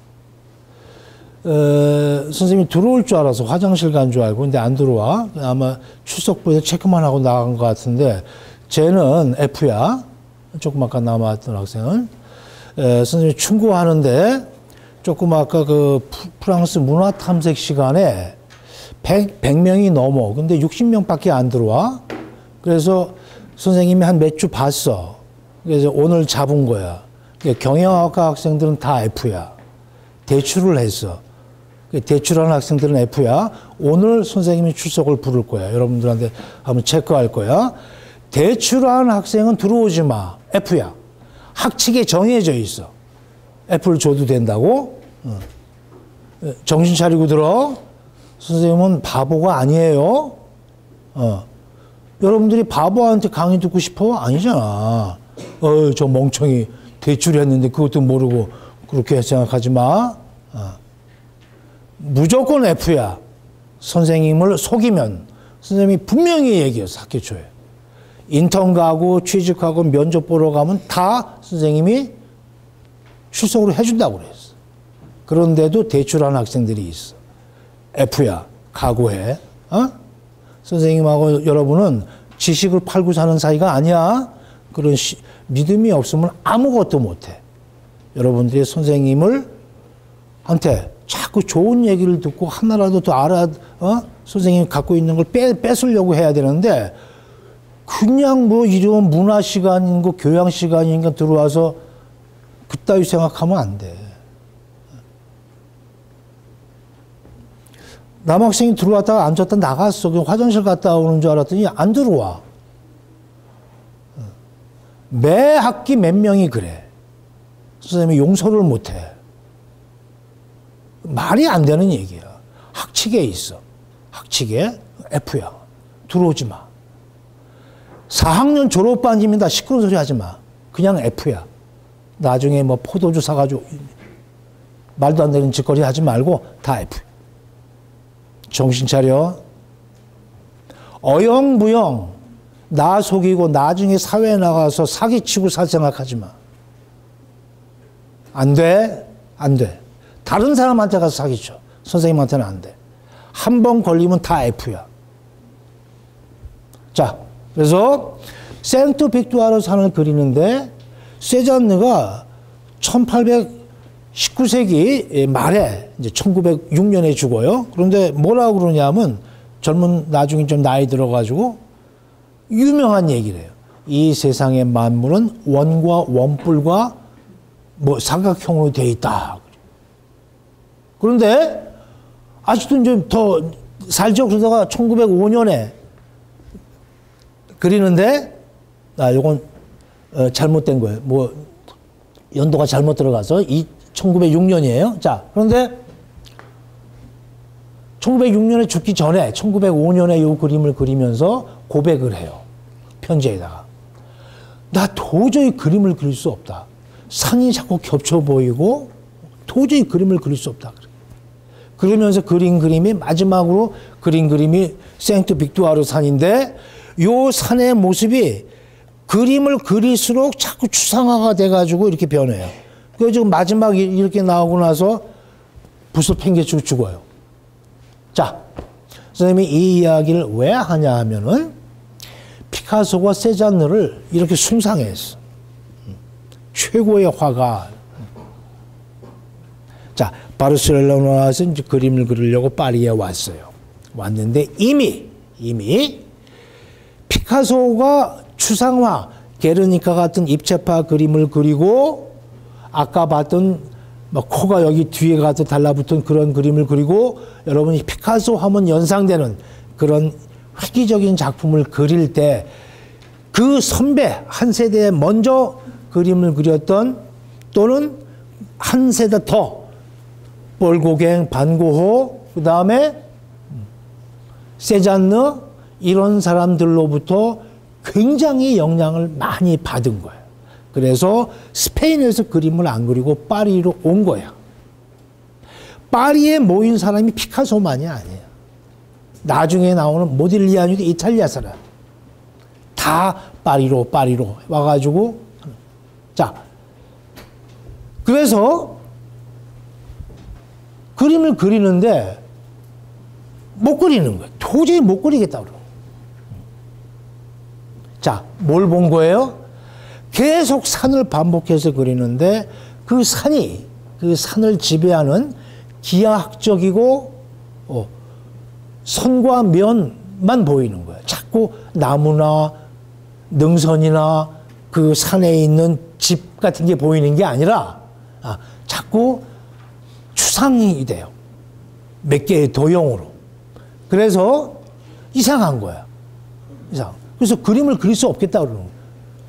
선생님이 들어올 줄 알아서 화장실 간 줄 알고, 근데 안 들어와. 아마 출석부에서 체크만 하고 나간 것 같은데, 쟤는 F야. 조금 아까 남았던 학생은. 선생님이 충고하는데, 조금 아까 프랑스 문화 탐색 시간에 100명이 넘어. 근데 60명밖에 안 들어와. 그래서 선생님이 한 몇 주 봤어. 그래서 오늘 잡은 거야. 경영학과 학생들은 다 F야. 대출을 했어. 대출하는 학생들은 F야. 오늘 선생님이 출석을 부를 거야. 여러분들한테 한번 체크할 거야. 대출하는 학생은 들어오지 마. F야. 학칙에 정해져 있어. F를 줘도 된다고. 정신 차리고 들어. 선생님은 바보가 아니에요. 여러분들이 바보한테 강의 듣고 싶어? 아니잖아. 저 멍청이 대출했는데 그것도 모르고 그렇게 생각하지 마. 무조건 F야. 선생님을 속이면 선생님이 분명히 얘기했어. 학교 초에. 인턴 가고 취직하고 면접 보러 가면 다 선생님이 출석으로 해준다고 그랬어. 그런데도 대출하는 학생들이 있어. F야. 각오해. 선생님하고 여러분은 지식을 팔고 사는 사이가 아니야. 그런 믿음이 없으면 아무것도 못해. 여러분들이 선생님을 한테 자꾸 좋은 얘기를 듣고 하나라도 더 선생님이 갖고 있는 걸 뺏으려고 해야 되는데, 그냥 뭐 이런 문화 시간인 거 교양 시간인가 들어와서 그따위 생각하면 안 돼. 남학생이 들어왔다가 앉았다 나갔어. 그냥 화장실 갔다 오는 줄 알았더니 안 들어와. 매 학기 몇 명이 그래. 선생님이 용서를 못 해. 말이 안 되는 얘기야. 학칙에 있어. 학칙에 F야. 들어오지 마. 4학년 졸업반입니다. 시끄러운 소리 하지 마. 그냥 F야. 나중에 뭐 포도주 사가지고 말도 안 되는 짓거리 하지 말고 다 F. 정신 차려. 어영부영 나 속이고 나중에 사회에 나가서 사기치고 살 생각하지 마. 안 돼. 안 돼. 다른 사람한테 가서 사기쳐. 선생님한테는 안 돼. 한 번 걸리면 다 F야. 자, 그래서 생트 빅토르 산을 그리는데 세잔느가 1819세기 말에 이제 1906년에 죽어요. 그런데 뭐라고 그러냐면 젊은 나중에 좀 나이 들어가지고 유명한 얘기를 해요. 이 세상의 만물은 원과 원뿔과 뭐 삼각형으로 되어 있다. 그런데 아직도 좀 더 살죠. 그러다가 1905년에 그리는데 요건 잘못된 거예요. 뭐 연도가 잘못 들어가서 1906년이에요. 자, 그런데 1906년에 죽기 전에 1905년에 이 그림을 그리면서 고백을 해요. 편지에다가. 나 도저히 그림을 그릴 수 없다. 산이 자꾸 겹쳐 보이고 도저히 그림을 그릴 수 없다. 그러면서 그린 그림이 마지막으로 그린 그림이 생트 빅토르 산인데 요 산의 모습이 그림을 그릴수록 자꾸 추상화가 돼가지고 이렇게 변해요. 그래서 지금 마지막 이렇게 나오고 나서 붓을 팽개치고 죽어요. 자, 선생님이 이 이야기를 왜 하냐 하면은 피카소가 세잔느를 이렇게 숭상했어. 최고의 화가. 자, 바르셀로나에서 이제 그림을 그리려고 파리에 왔어요. 왔는데 이미 피카소가 추상화, 게르니카 같은 입체파 그림을 그리고 아까 봤던 막 코가 여기 뒤에 가서 달라붙은 그런 그림을 그리고 여러분이 피카소 하면 연상되는 그런 획기적인 작품을 그릴 때 그 선배 한 세대에 먼저 그림을 그렸던 또는 한 세대 더 폴 고갱, 반 고호, 그 다음에 세잔느 이런 사람들로부터 굉장히 영향을 많이 받은 거예요. 그래서 스페인에서 그림을 안 그리고 파리로 온 거야. 파리에 모인 사람이 피카소만이 아니에요. 나중에 나오는 모딜리아니도 이탈리아 사람. 다 파리로 와가지고. 자, 그래서 그림을 그리는데 못 그리는 거예요. 도저히 못 그리겠다 그러고. 자, 뭘 본 거예요? 계속 산을 반복해서 그리는데 그 산을 지배하는 기하학적이고 선과 면만 보이는 거예요. 자꾸 나무나 능선이나 그 산에 있는 집 같은 게 보이는 게 아니라 자꾸 추상이 돼요. 몇 개의 도형으로. 그래서 이상한 거야. 그래서 그림을 그릴 수 없겠다 그러는 거예요.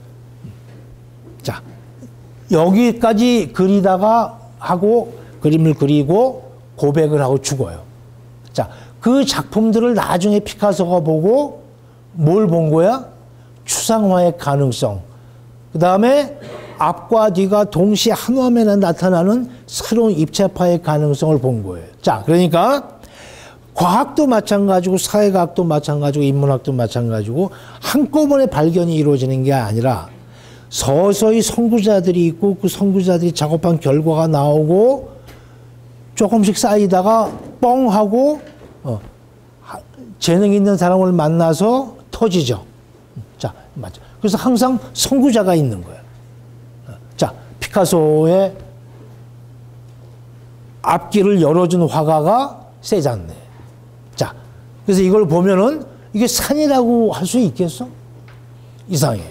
자, 여기까지 그리다가 하고 그림을 그리고 고백을 하고 죽어요. 자, 그 작품들을 나중에 피카소가 보고 뭘 본 거야? 추상화의 가능성. 그 다음에 앞과 뒤가 동시에 한 화면에 나타나는 새로운 입체파의 가능성을 본 거예요. 자, 그러니까 과학도 마찬가지고 사회과학도 마찬가지고 인문학도 마찬가지고 한꺼번에 발견이 이루어지는 게 아니라 서서히 선구자들이 있고 그 선구자들이 작업한 결과가 나오고 조금씩 쌓이다가 뻥 하고 재능 있는 사람을 만나서 터지죠. 자, 맞죠. 그래서 항상 선구자가 있는 거예요. 자, 피카소의 앞길을 열어준 화가가 세잔네. 자, 그래서 이걸 보면은 이게 산이라고 할 수 있겠어? 이상해요.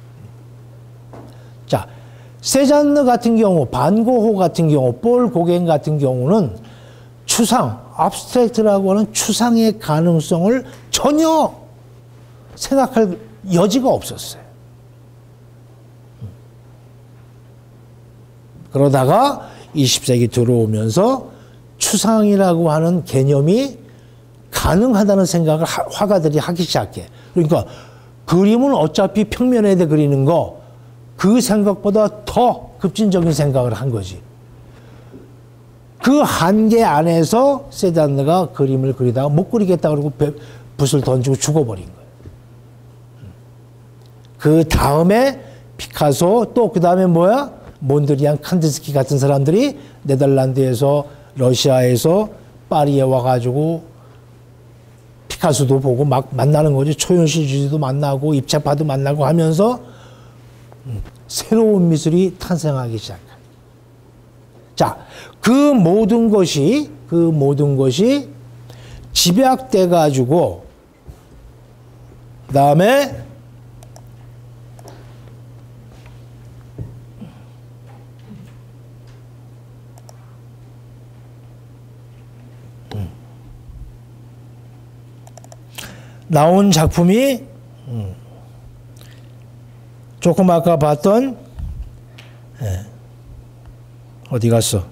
자, 세잔느 같은 경우, 반 고호 같은 경우, 폴 고갱 같은 경우는 추상, abstract라고 하는 추상의 가능성을 전혀 생각할 여지가 없었어요. 그러다가 20세기 들어오면서 추상이라고 하는 개념이 가능하다는 생각을 화가들이 하기 시작해. 그러니까 그림은 어차피 평면에 그리는 거, 그 생각보다 더 급진적인 생각을 한 거지. 그 한계 안에서 세잔느가 그림을 그리다가 못 그리겠다 그러고 붓을 던지고 죽어버린 거예요. 그 다음에 피카소, 또 그 다음에 뭐야? 몬드리안, 칸디스키 같은 사람들이 네덜란드에서 러시아에서 파리에 와가지고 피카소도 보고 막 만나는 거지. 초현실 주지도 만나고 입체파도 만나고 하면서 새로운 미술이 탄생하기 시작해요. 자, 그 모든 것이 집약돼 가지고 그다음에 나온 작품이 조금 아까 봤던 어디 갔어?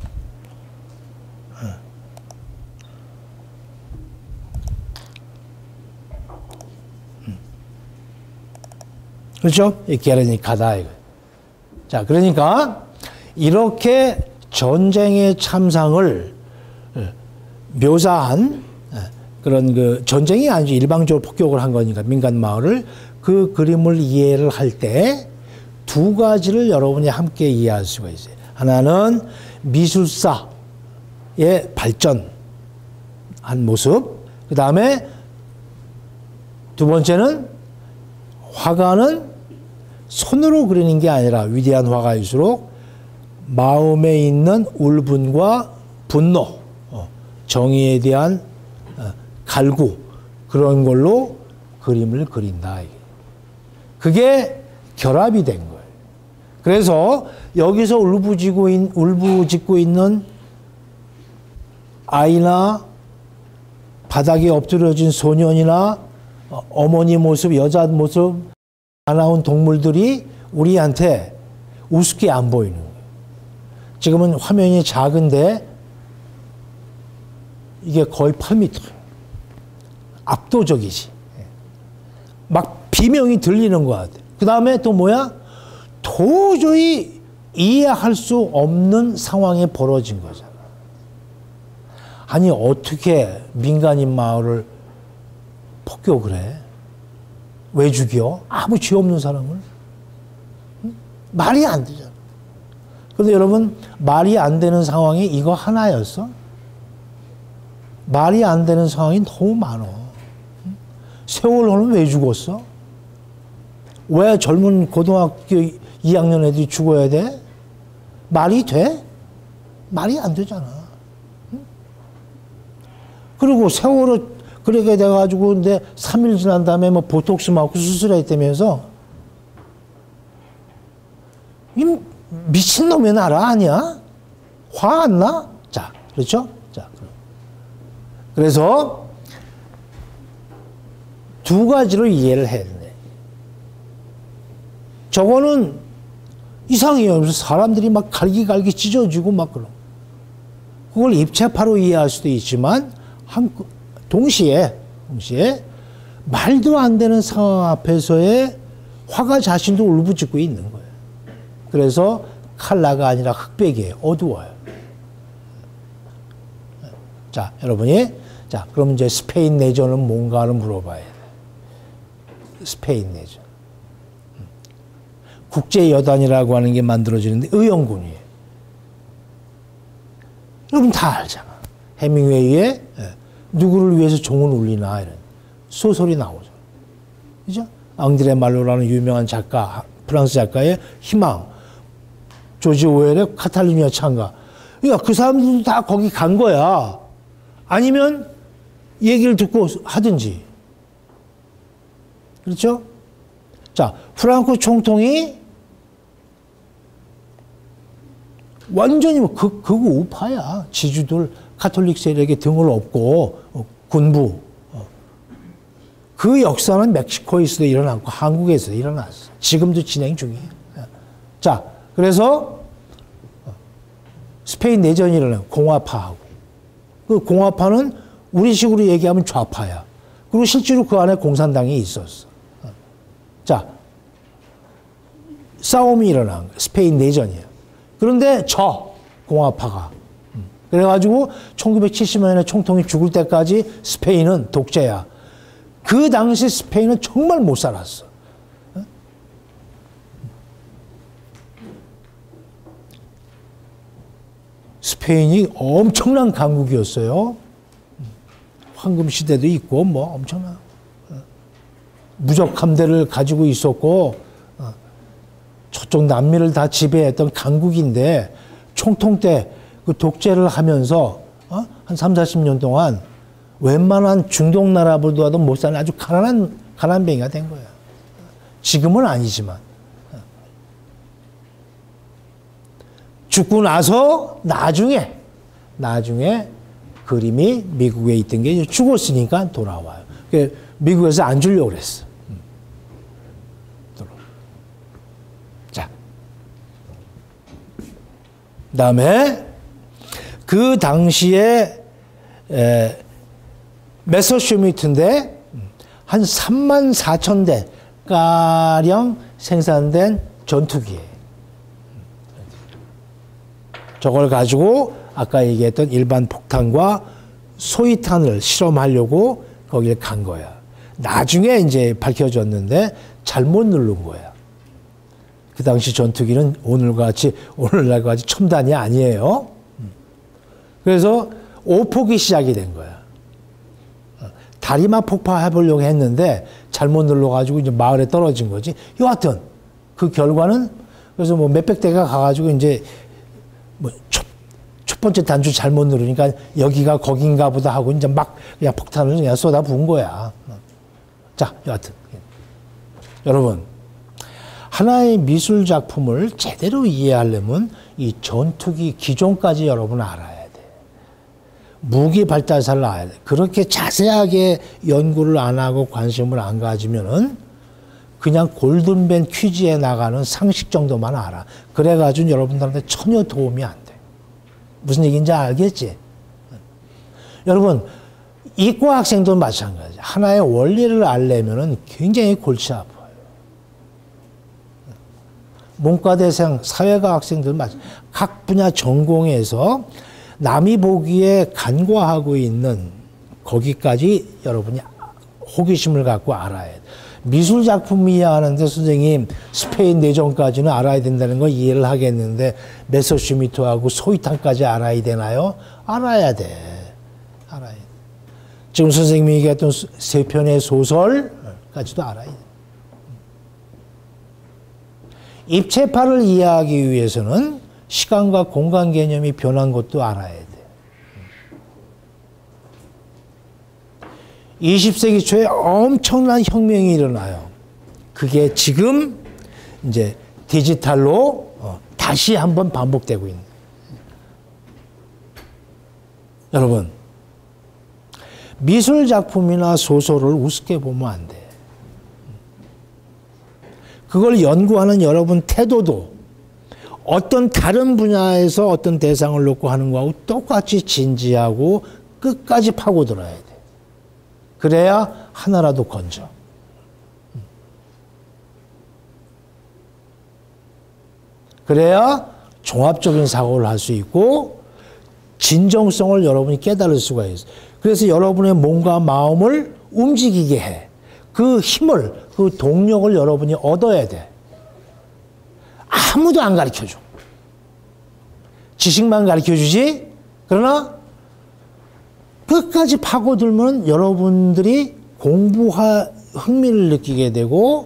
그렇죠? 이 게르니카다 이거. 자, 그러니까 이렇게 전쟁의 참상을 묘사한 그런 그 전쟁이 아니죠. 일방적으로 폭격을 한 거니까 민간 마을을 그 그림을 이해를 할 때 두 가지를 여러분이 함께 이해할 수가 있어요. 하나는 미술사의 발전한 모습. 그 다음에 두 번째는 화가는 손으로 그리는 게 아니라 위대한 화가일수록 마음에 있는 울분과 분노, 정의에 대한 갈구, 그런 걸로 그림을 그린다. 그게 결합이 된 거예요. 그래서 여기서 울부짖고 있는 아이나 바닥에 엎드려진 소년이나 어머니 모습, 여자 모습, 다 나온 동물들이 우리한테 우습게 안 보이는 거예요. 지금은 화면이 작은데 이게 거의 8m. 압도적이지. 막 비명이 들리는 것 같아. 그 다음에 또 뭐야? 도저히 이해할 수 없는 상황이 벌어진 거잖아. 아니, 어떻게 민간인 마을을 폭격을 해? 왜 죽여? 아무 죄 없는 사람을? 응? 말이 안 되잖아. 그런데 여러분, 말이 안 되는 상황이 이거 하나였어? 말이 안 되는 상황이 너무 많아. 세월호는 왜 죽었어? 왜 젊은 고등학교 2학년 애들이 죽어야 돼? 말이 돼? 말이 안 되잖아. 그리고 세월호 그렇게 돼가지고 근데 3일 지난 다음에 뭐 보톡스 맞고 수술했다면서 이 미친놈의 나라 아니야? 화 안 나? 자, 그렇죠? 자, 그래서 두 가지로 이해를 해야 되네. 저거는 이상해요. 그래서 사람들이 막 갈기갈기 찢어지고 막 그런. 그걸 입체파로 이해할 수도 있지만 동시에 말도 안 되는 상황 앞에서의 화가 자신도 울부짖고 있는 거예요. 그래서 칼라가 아니라 흑백이에요. 어두워요. 자, 여러분이 자, 그럼 이제 스페인 내전은 뭔가를 물어봐야 돼. 스페인 내전. 국제여단이라고 하는 게 만들어지는데 의연군이에요. 여러분 다 알잖아. 해밍웨이의 누구를 위해서 종을 울리나 이런 소설이 나오죠. 그죠? 앙드레 말로라는 유명한 작가, 프랑스 작가의 희망, 조지 오웰의 카탈루니아 창가. 그러니까 그 사람들도 다 거기 간 거야. 아니면 얘기를 듣고 하든지. 그렇죠? 자, 프랑코 총통이 완전히 극우 우파야. 지주들 카톨릭 세력에 등을 업고 군부. 그 역사는 멕시코에서도 일어났고 한국에서도 일어났어. 지금도 진행 중이에요. 자, 그래서 스페인 내전이 일어나요. 공화파하고. 그 공화파는 우리식으로 얘기하면 좌파야. 그리고 실제로 그 안에 공산당이 있었어. 자, 싸움이 일어난 거예요. 스페인 내전이에요. 그런데 공화파가. 그래가지고 1970년에 총통이 죽을 때까지 스페인은 독재야. 그 당시 스페인은 정말 못 살았어. 스페인이 엄청난 강국이었어요. 황금 시대도 있고 뭐 엄청나 무적 함대를 가지고 있었고 저쪽 남미를 다 지배했던 강국인데 총통 때 그 독재를 하면서 한 3, 40년 동안 웬만한 중동 나라보다도 못 사는 아주 가난뱅이가 된 거야. 지금은 아니지만. 죽고 나서 나중에 그림이 미국에 있던 게 죽었으니까 돌아와요. 미국에서 안 주려고 그랬어. 자. 그 다음에 그 당시에 메서슈미트인데 한 3만 4천 대 가량 생산된 전투기예요. 저걸 가지고 아까 얘기했던 일반 폭탄과 소위탄을 실험하려고 거기를 간 거야. 나중에 이제 밝혀졌는데 잘못 누른 거야. 그 당시 전투기는 오늘날 같이 첨단이 아니에요. 그래서 오폭이 시작이 된 거야. 다리마 폭파해보려고 했는데 잘못 눌러가지고 이제 마을에 떨어진 거지. 여하튼 그 결과는 그래서 뭐 몇백 대가 가가지고 이제 뭐 첫 번째 단추 잘못 누르니까 여기가 거긴가 보다 하고 이제 막 그냥 폭탄을 그냥 쏟아 부은 거야. 자, 여하튼 여러분 하나의 미술 작품을 제대로 이해하려면 이 전투기 기종까지 여러분 알아야 돼. 무기 발달사를 알아야 돼. 그렇게 자세하게 연구를 안 하고 관심을 안 가지면은 그냥 골든벤 퀴즈에 나가는 상식 정도만 알아. 그래가지고 여러분들한테 전혀 도움이 안 돼. 무슨 얘기인지 알겠지? 여러분, 이과 학생도 마찬가지. 하나의 원리를 알려면은 굉장히 골치 아파요. 문과대생, 사회과 학생들 각 분야 전공에서 남이 보기에 간과하고 있는 거기까지 여러분이 호기심을 갖고 알아야 돼. 미술 작품 이해하는데 선생님 스페인 내전까지는 알아야 된다는 거 이해를 하겠는데 메서슈미트하고 소위탄까지 알아야 되나요? 알아야 돼. 알아야 돼. 지금 선생님이 얘기했던 세 편의 소설까지도 알아야 돼. 입체파를 이해하기 위해서는 시간과 공간 개념이 변한 것도 알아야 돼. 20세기 초에 엄청난 혁명이 일어나요. 그게 지금 이제 디지털로 다시 한번 반복되고 있는. 여러분, 미술 작품이나 소설을 우습게 보면 안 돼. 그걸 연구하는 여러분 태도도 어떤 다른 분야에서 어떤 대상을 놓고 하는 거하고 똑같이 진지하고 끝까지 파고들어야 돼. 그래야 하나라도 건져. 그래야 종합적인 사고를 할 수 있고 진정성을 여러분이 깨달을 수가 있어요. 그래서 여러분의 몸과 마음을 움직이게 해. 그 힘을, 그 동력을 여러분이 얻어야 돼. 아무도 안 가르쳐줘. 지식만 가르쳐주지? 그러나 끝까지 파고들면 여러분들이 흥미를 느끼게 되고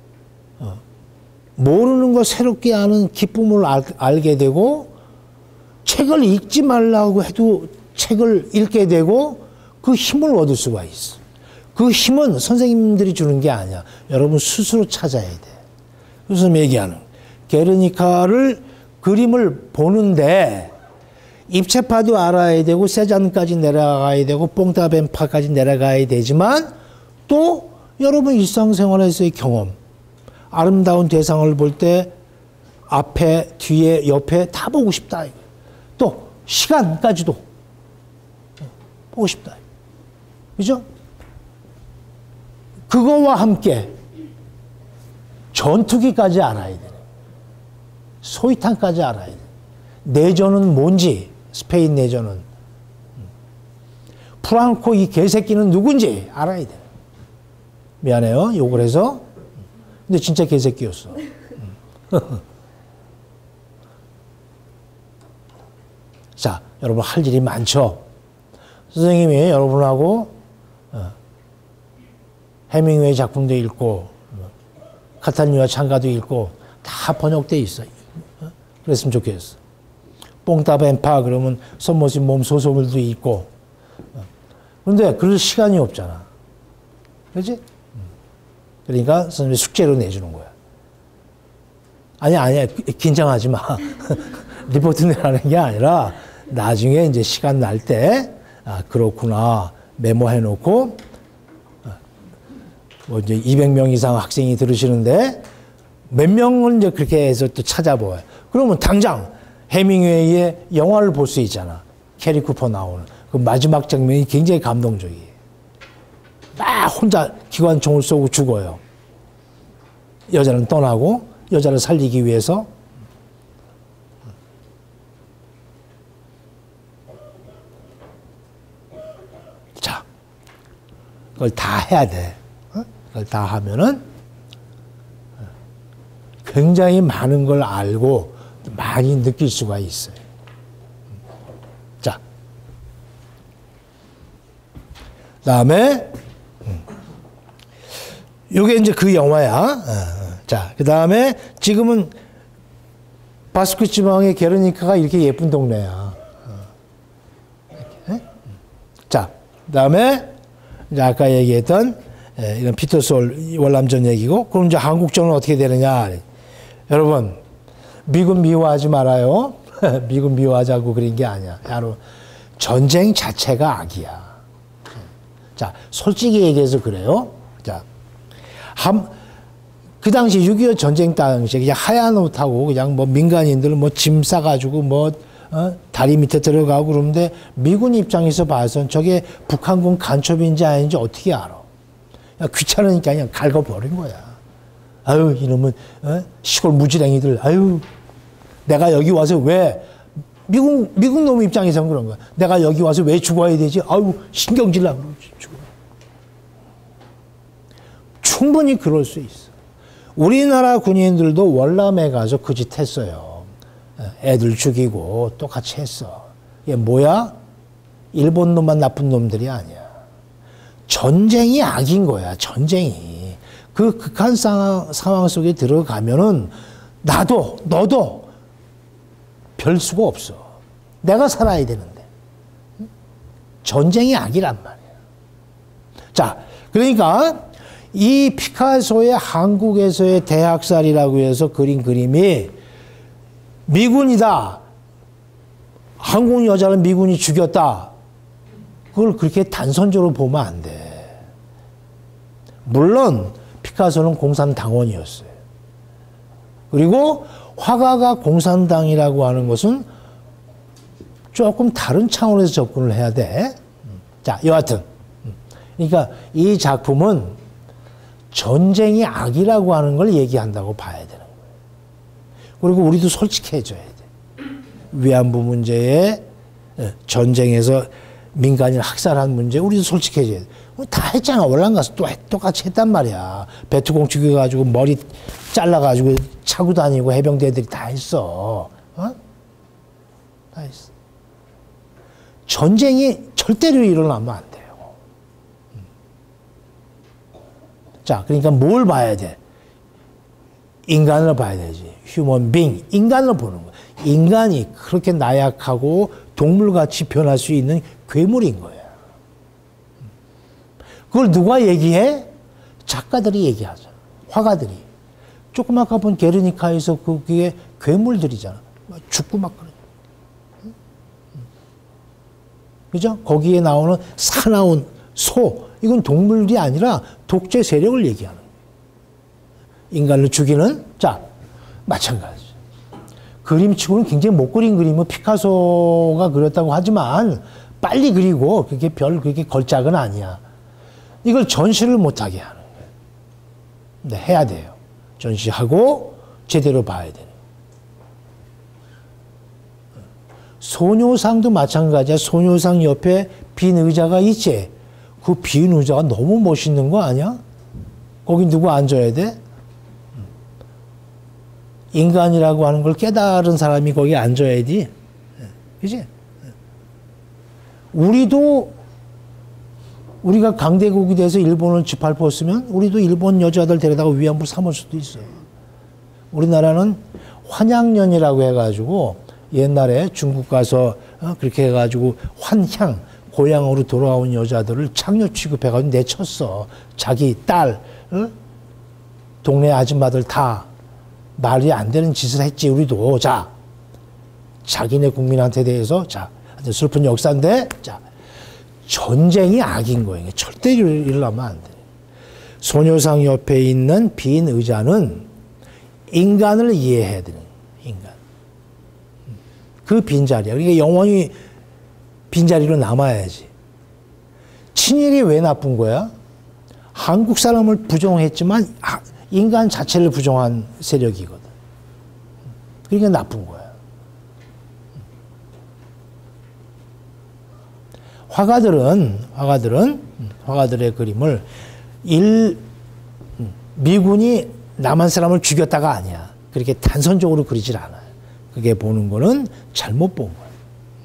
모르는 거 새롭게 아는 기쁨을 알게 되고 책을 읽지 말라고 해도 책을 읽게 되고 그 힘을 얻을 수가 있어. 그 힘은 선생님들이 주는 게 아니야. 여러분 스스로 찾아야 돼. 그래서 얘기하는 게르니카를 그림을 보는데 입체파도 알아야 되고 세잔까지 내려가야 되고 뽕타벤파까지 내려가야 되지만 또 여러분 일상생활에서의 경험 아름다운 대상을 볼 때 앞에 뒤에 옆에 다 보고 싶다. 또 시간까지도 보고 싶다. 그죠? 그거와 함께 전투기까지 알아야 돼. 소위탄까지 알아야 돼. 내전은 뭔지, 스페인 내전은. 프랑코 이 개새끼는 누군지 알아야 돼. 미안해요. 욕을 해서. 근데 진짜 개새끼였어. 자, 여러분 할 일이 많죠. 선생님이 여러분하고 해밍웨이 작품도 읽고 카탈루냐 창가도 읽고 다 번역돼 있어. 그랬으면 좋겠어. 뽕따벤파 그러면 손모습 몸 소설도 읽고. 그런데 그럴 시간이 없잖아. 그렇지? 그러니까 선생님이 숙제로 내주는 거야. 아니야. 긴장하지 마. 리포트 내라는 게 아니라 나중에 이제 시간 날 때, 그렇구나. 메모해 놓고, 뭐 이제 200명 이상 학생이 들으시는데, 몇 명을 이제 그렇게 해서 또 찾아봐요. 그러면 당장 해밍웨이의 영화를 볼 수 있잖아. 캐리 쿠퍼 나오는. 그 마지막 장면이 굉장히 감동적이에요. 막 혼자 기관총을 쏘고 죽어요. 여자는 떠나고, 여자를 살리기 위해서. 자, 그걸 다 해야 돼. 그걸 다 하면은 굉장히 많은 걸 알고 많이 느낄 수가 있어요. 자, 다음에 요게 이제 그 영화야. 자, 그 다음에 지금은 바스크 지방의 게르니카가 이렇게 예쁜 동네야. 자, 그 다음에 이제 아까 얘기했던 이런 피터솔 월남전 얘기고, 그럼 이제 한국전은 어떻게 되느냐. 여러분, 미군 미워하지 말아요. 미군 미워하자고 그런 게 아니야. 여러분, 전쟁 자체가 악이야. 자, 솔직히 얘기해서 그래요. 자, 그 당시 6.25 전쟁 당시에 그냥 하얀 옷하고 그냥 뭐 민간인들 뭐 짐 싸가지고 뭐, 다리 밑에 들어가고 그러는데 미군 입장에서 봐선 저게 북한군 간첩인지 아닌지 어떻게 알아? 귀찮으니까 그냥 갈궈버린 거야. 아유, 이놈은, 시골 무지랭이들, 아유, 내가 여기 와서 왜, 미국 놈 입장에서는 그런 거야. 내가 여기 와서 왜 죽어야 되지? 아유, 신경질 나고 죽어. 충분히 그럴 수 있어. 우리나라 군인들도 월남에 가서 그 짓 했어요. 애들 죽이고 똑같이 했어. 이게 뭐야? 일본 놈만 나쁜 놈들이 아니야. 전쟁이 악인 거야, 전쟁이. 그 극한 상황 속에 들어가면은 너도 별 수가 없어. 내가 살아야 되는데. 전쟁이 악이란 말이야. 자, 그러니까 이 피카소의 한국에서의 대학살이라고 해서 그린 그림이 미군이다. 한국 여자를 미군이 죽였다. 그걸 그렇게 단선적으로 보면 안 돼. 물론 피카소는 공산당원이었어요. 그리고 화가가 공산당이라고 하는 것은 조금 다른 차원에서 접근을 해야 돼. 자, 여하튼 그러니까 이 작품은 전쟁이 악이라고 하는 걸 얘기한다고 봐야 되는 거예요. 그리고 우리도 솔직해져야 돼. 위안부 문제에 전쟁에서 민간인 학살한 문제 우리도 솔직해져야 돼. 다 했잖아. 월남 가서 또 똑같이 했단 말이야. 배트공 죽여가지고 머리 잘라가지고 차고 다니고 해병대들이 다 했어. 다 했어. 전쟁이 절대로 일어나면 안 돼요. 자, 그러니까 뭘 봐야 돼? 인간을 봐야 되지. 휴먼 빙, 인간을 보는 거야. 인간이 그렇게 나약하고 동물같이 변할 수 있는 괴물인 거야. 그걸 누가 얘기해? 작가들이 얘기하잖아. 화가들이. 조금 아까 본 게르니카에서 그게 괴물들이잖아. 죽고 막 그래. 그죠? 거기에 나오는 사나운 소. 이건 동물이 아니라 독재 세력을 얘기하는 거예요. 인간을 죽이는, 자, 마찬가지. 그림치고는 굉장히 못 그린 그림은 피카소가 그렸다고 하지만 빨리 그리고 그게 그렇게 걸작은 아니야. 이걸 전시를 못하게 하는 거예요. 근데 해야 돼요. 전시하고 제대로 봐야 되는. 소녀상도 마찬가지야. 소녀상 옆에 빈 의자가 있지. 그 빈 의자가 너무 멋있는 거 아니야? 거기 누구 앉아야 돼? 인간이라고 하는 걸 깨달은 사람이 거기 앉아야지. 그지? 우리도 우리가 강대국이 돼서 일본을 짓밟았으면 우리도 일본 여자들 데려다가 위안부 삼을 수도 있어요. 우리나라는 환양년이라고 해가지고 옛날에 중국 가서 그렇게 해가지고 환향, 고향으로 돌아온 여자들을 창녀 취급해가지고 내쳤어. 자기 딸, 동네 아줌마들 다 말이 안 되는 짓을 했지, 우리도. 자, 자기네 국민한테 대해서, 자, 슬픈 역사인데, 자, 전쟁이 악인 거예요. 절대 이러면 안 돼. 소녀상 옆에 있는 빈 의자는 인간을 이해해야 되는 인간. 그 빈자리야. 그러니까 영원히 빈자리로 남아야지. 친일이 왜 나쁜 거야? 한국 사람을 부정했지만 인간 자체를 부정한 세력이거든. 그러니까 나쁜 거야. 화가들의 그림을 미군이 남한 사람을 죽였다가 아니야. 그렇게 단선적으로 그리질 않아요. 그게 보는 거는 잘못 본 거예요.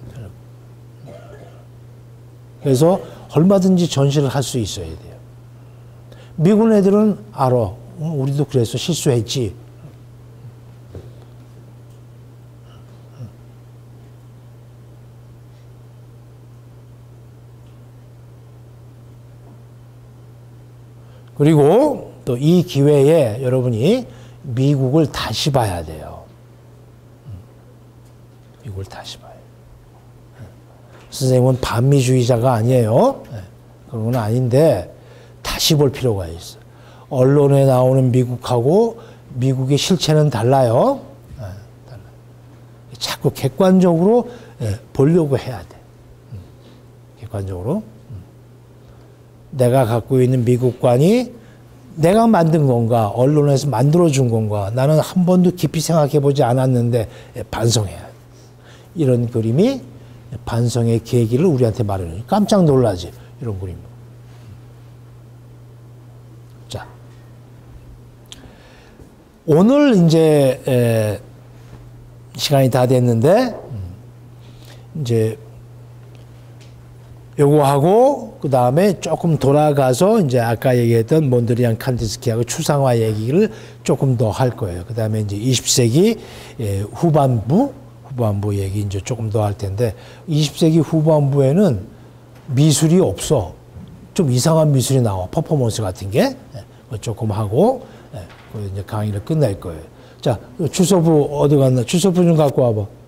그래서 얼마든지 전시를 할 수 있어야 돼요. 미군 애들은 알아. 우리도 그래서 실수했지. 그리고 또 이 기회에 여러분이 미국을 다시 봐야 돼요. 미국을 다시 봐요. 선생님은 반미주의자가 아니에요. 그런 건 아닌데 다시 볼 필요가 있어요. 언론에 나오는 미국하고 미국의 실체는 달라요. 달라요. 자꾸 객관적으로 보려고 해야 돼. 객관적으로. 내가 갖고 있는 미국관이 내가 만든 건가, 언론에서 만들어준 건가, 나는 한 번도 깊이 생각해보지 않았는데 반성해야 돼. 이런 그림이 반성의 계기를 우리한테 마련해요. 깜짝 놀라지, 이런 그림. 자, 오늘 이제 시간이 다 됐는데 이제 요거 하고 그 다음에 조금 돌아가서 이제 아까 얘기했던 몬드리안 칸디스키하고 추상화 얘기를 조금 더 할 거예요. 그 다음에 이제 20세기 후반부 얘기 이제 조금 더 할 텐데 20세기 후반부에는 미술이 없어. 좀 이상한 미술이 나와. 퍼포먼스 같은 게 조금 하고 이제 강의를 끝낼 거예요. 자, 주소부 어디 갔나? 주소부 좀 갖고 와봐.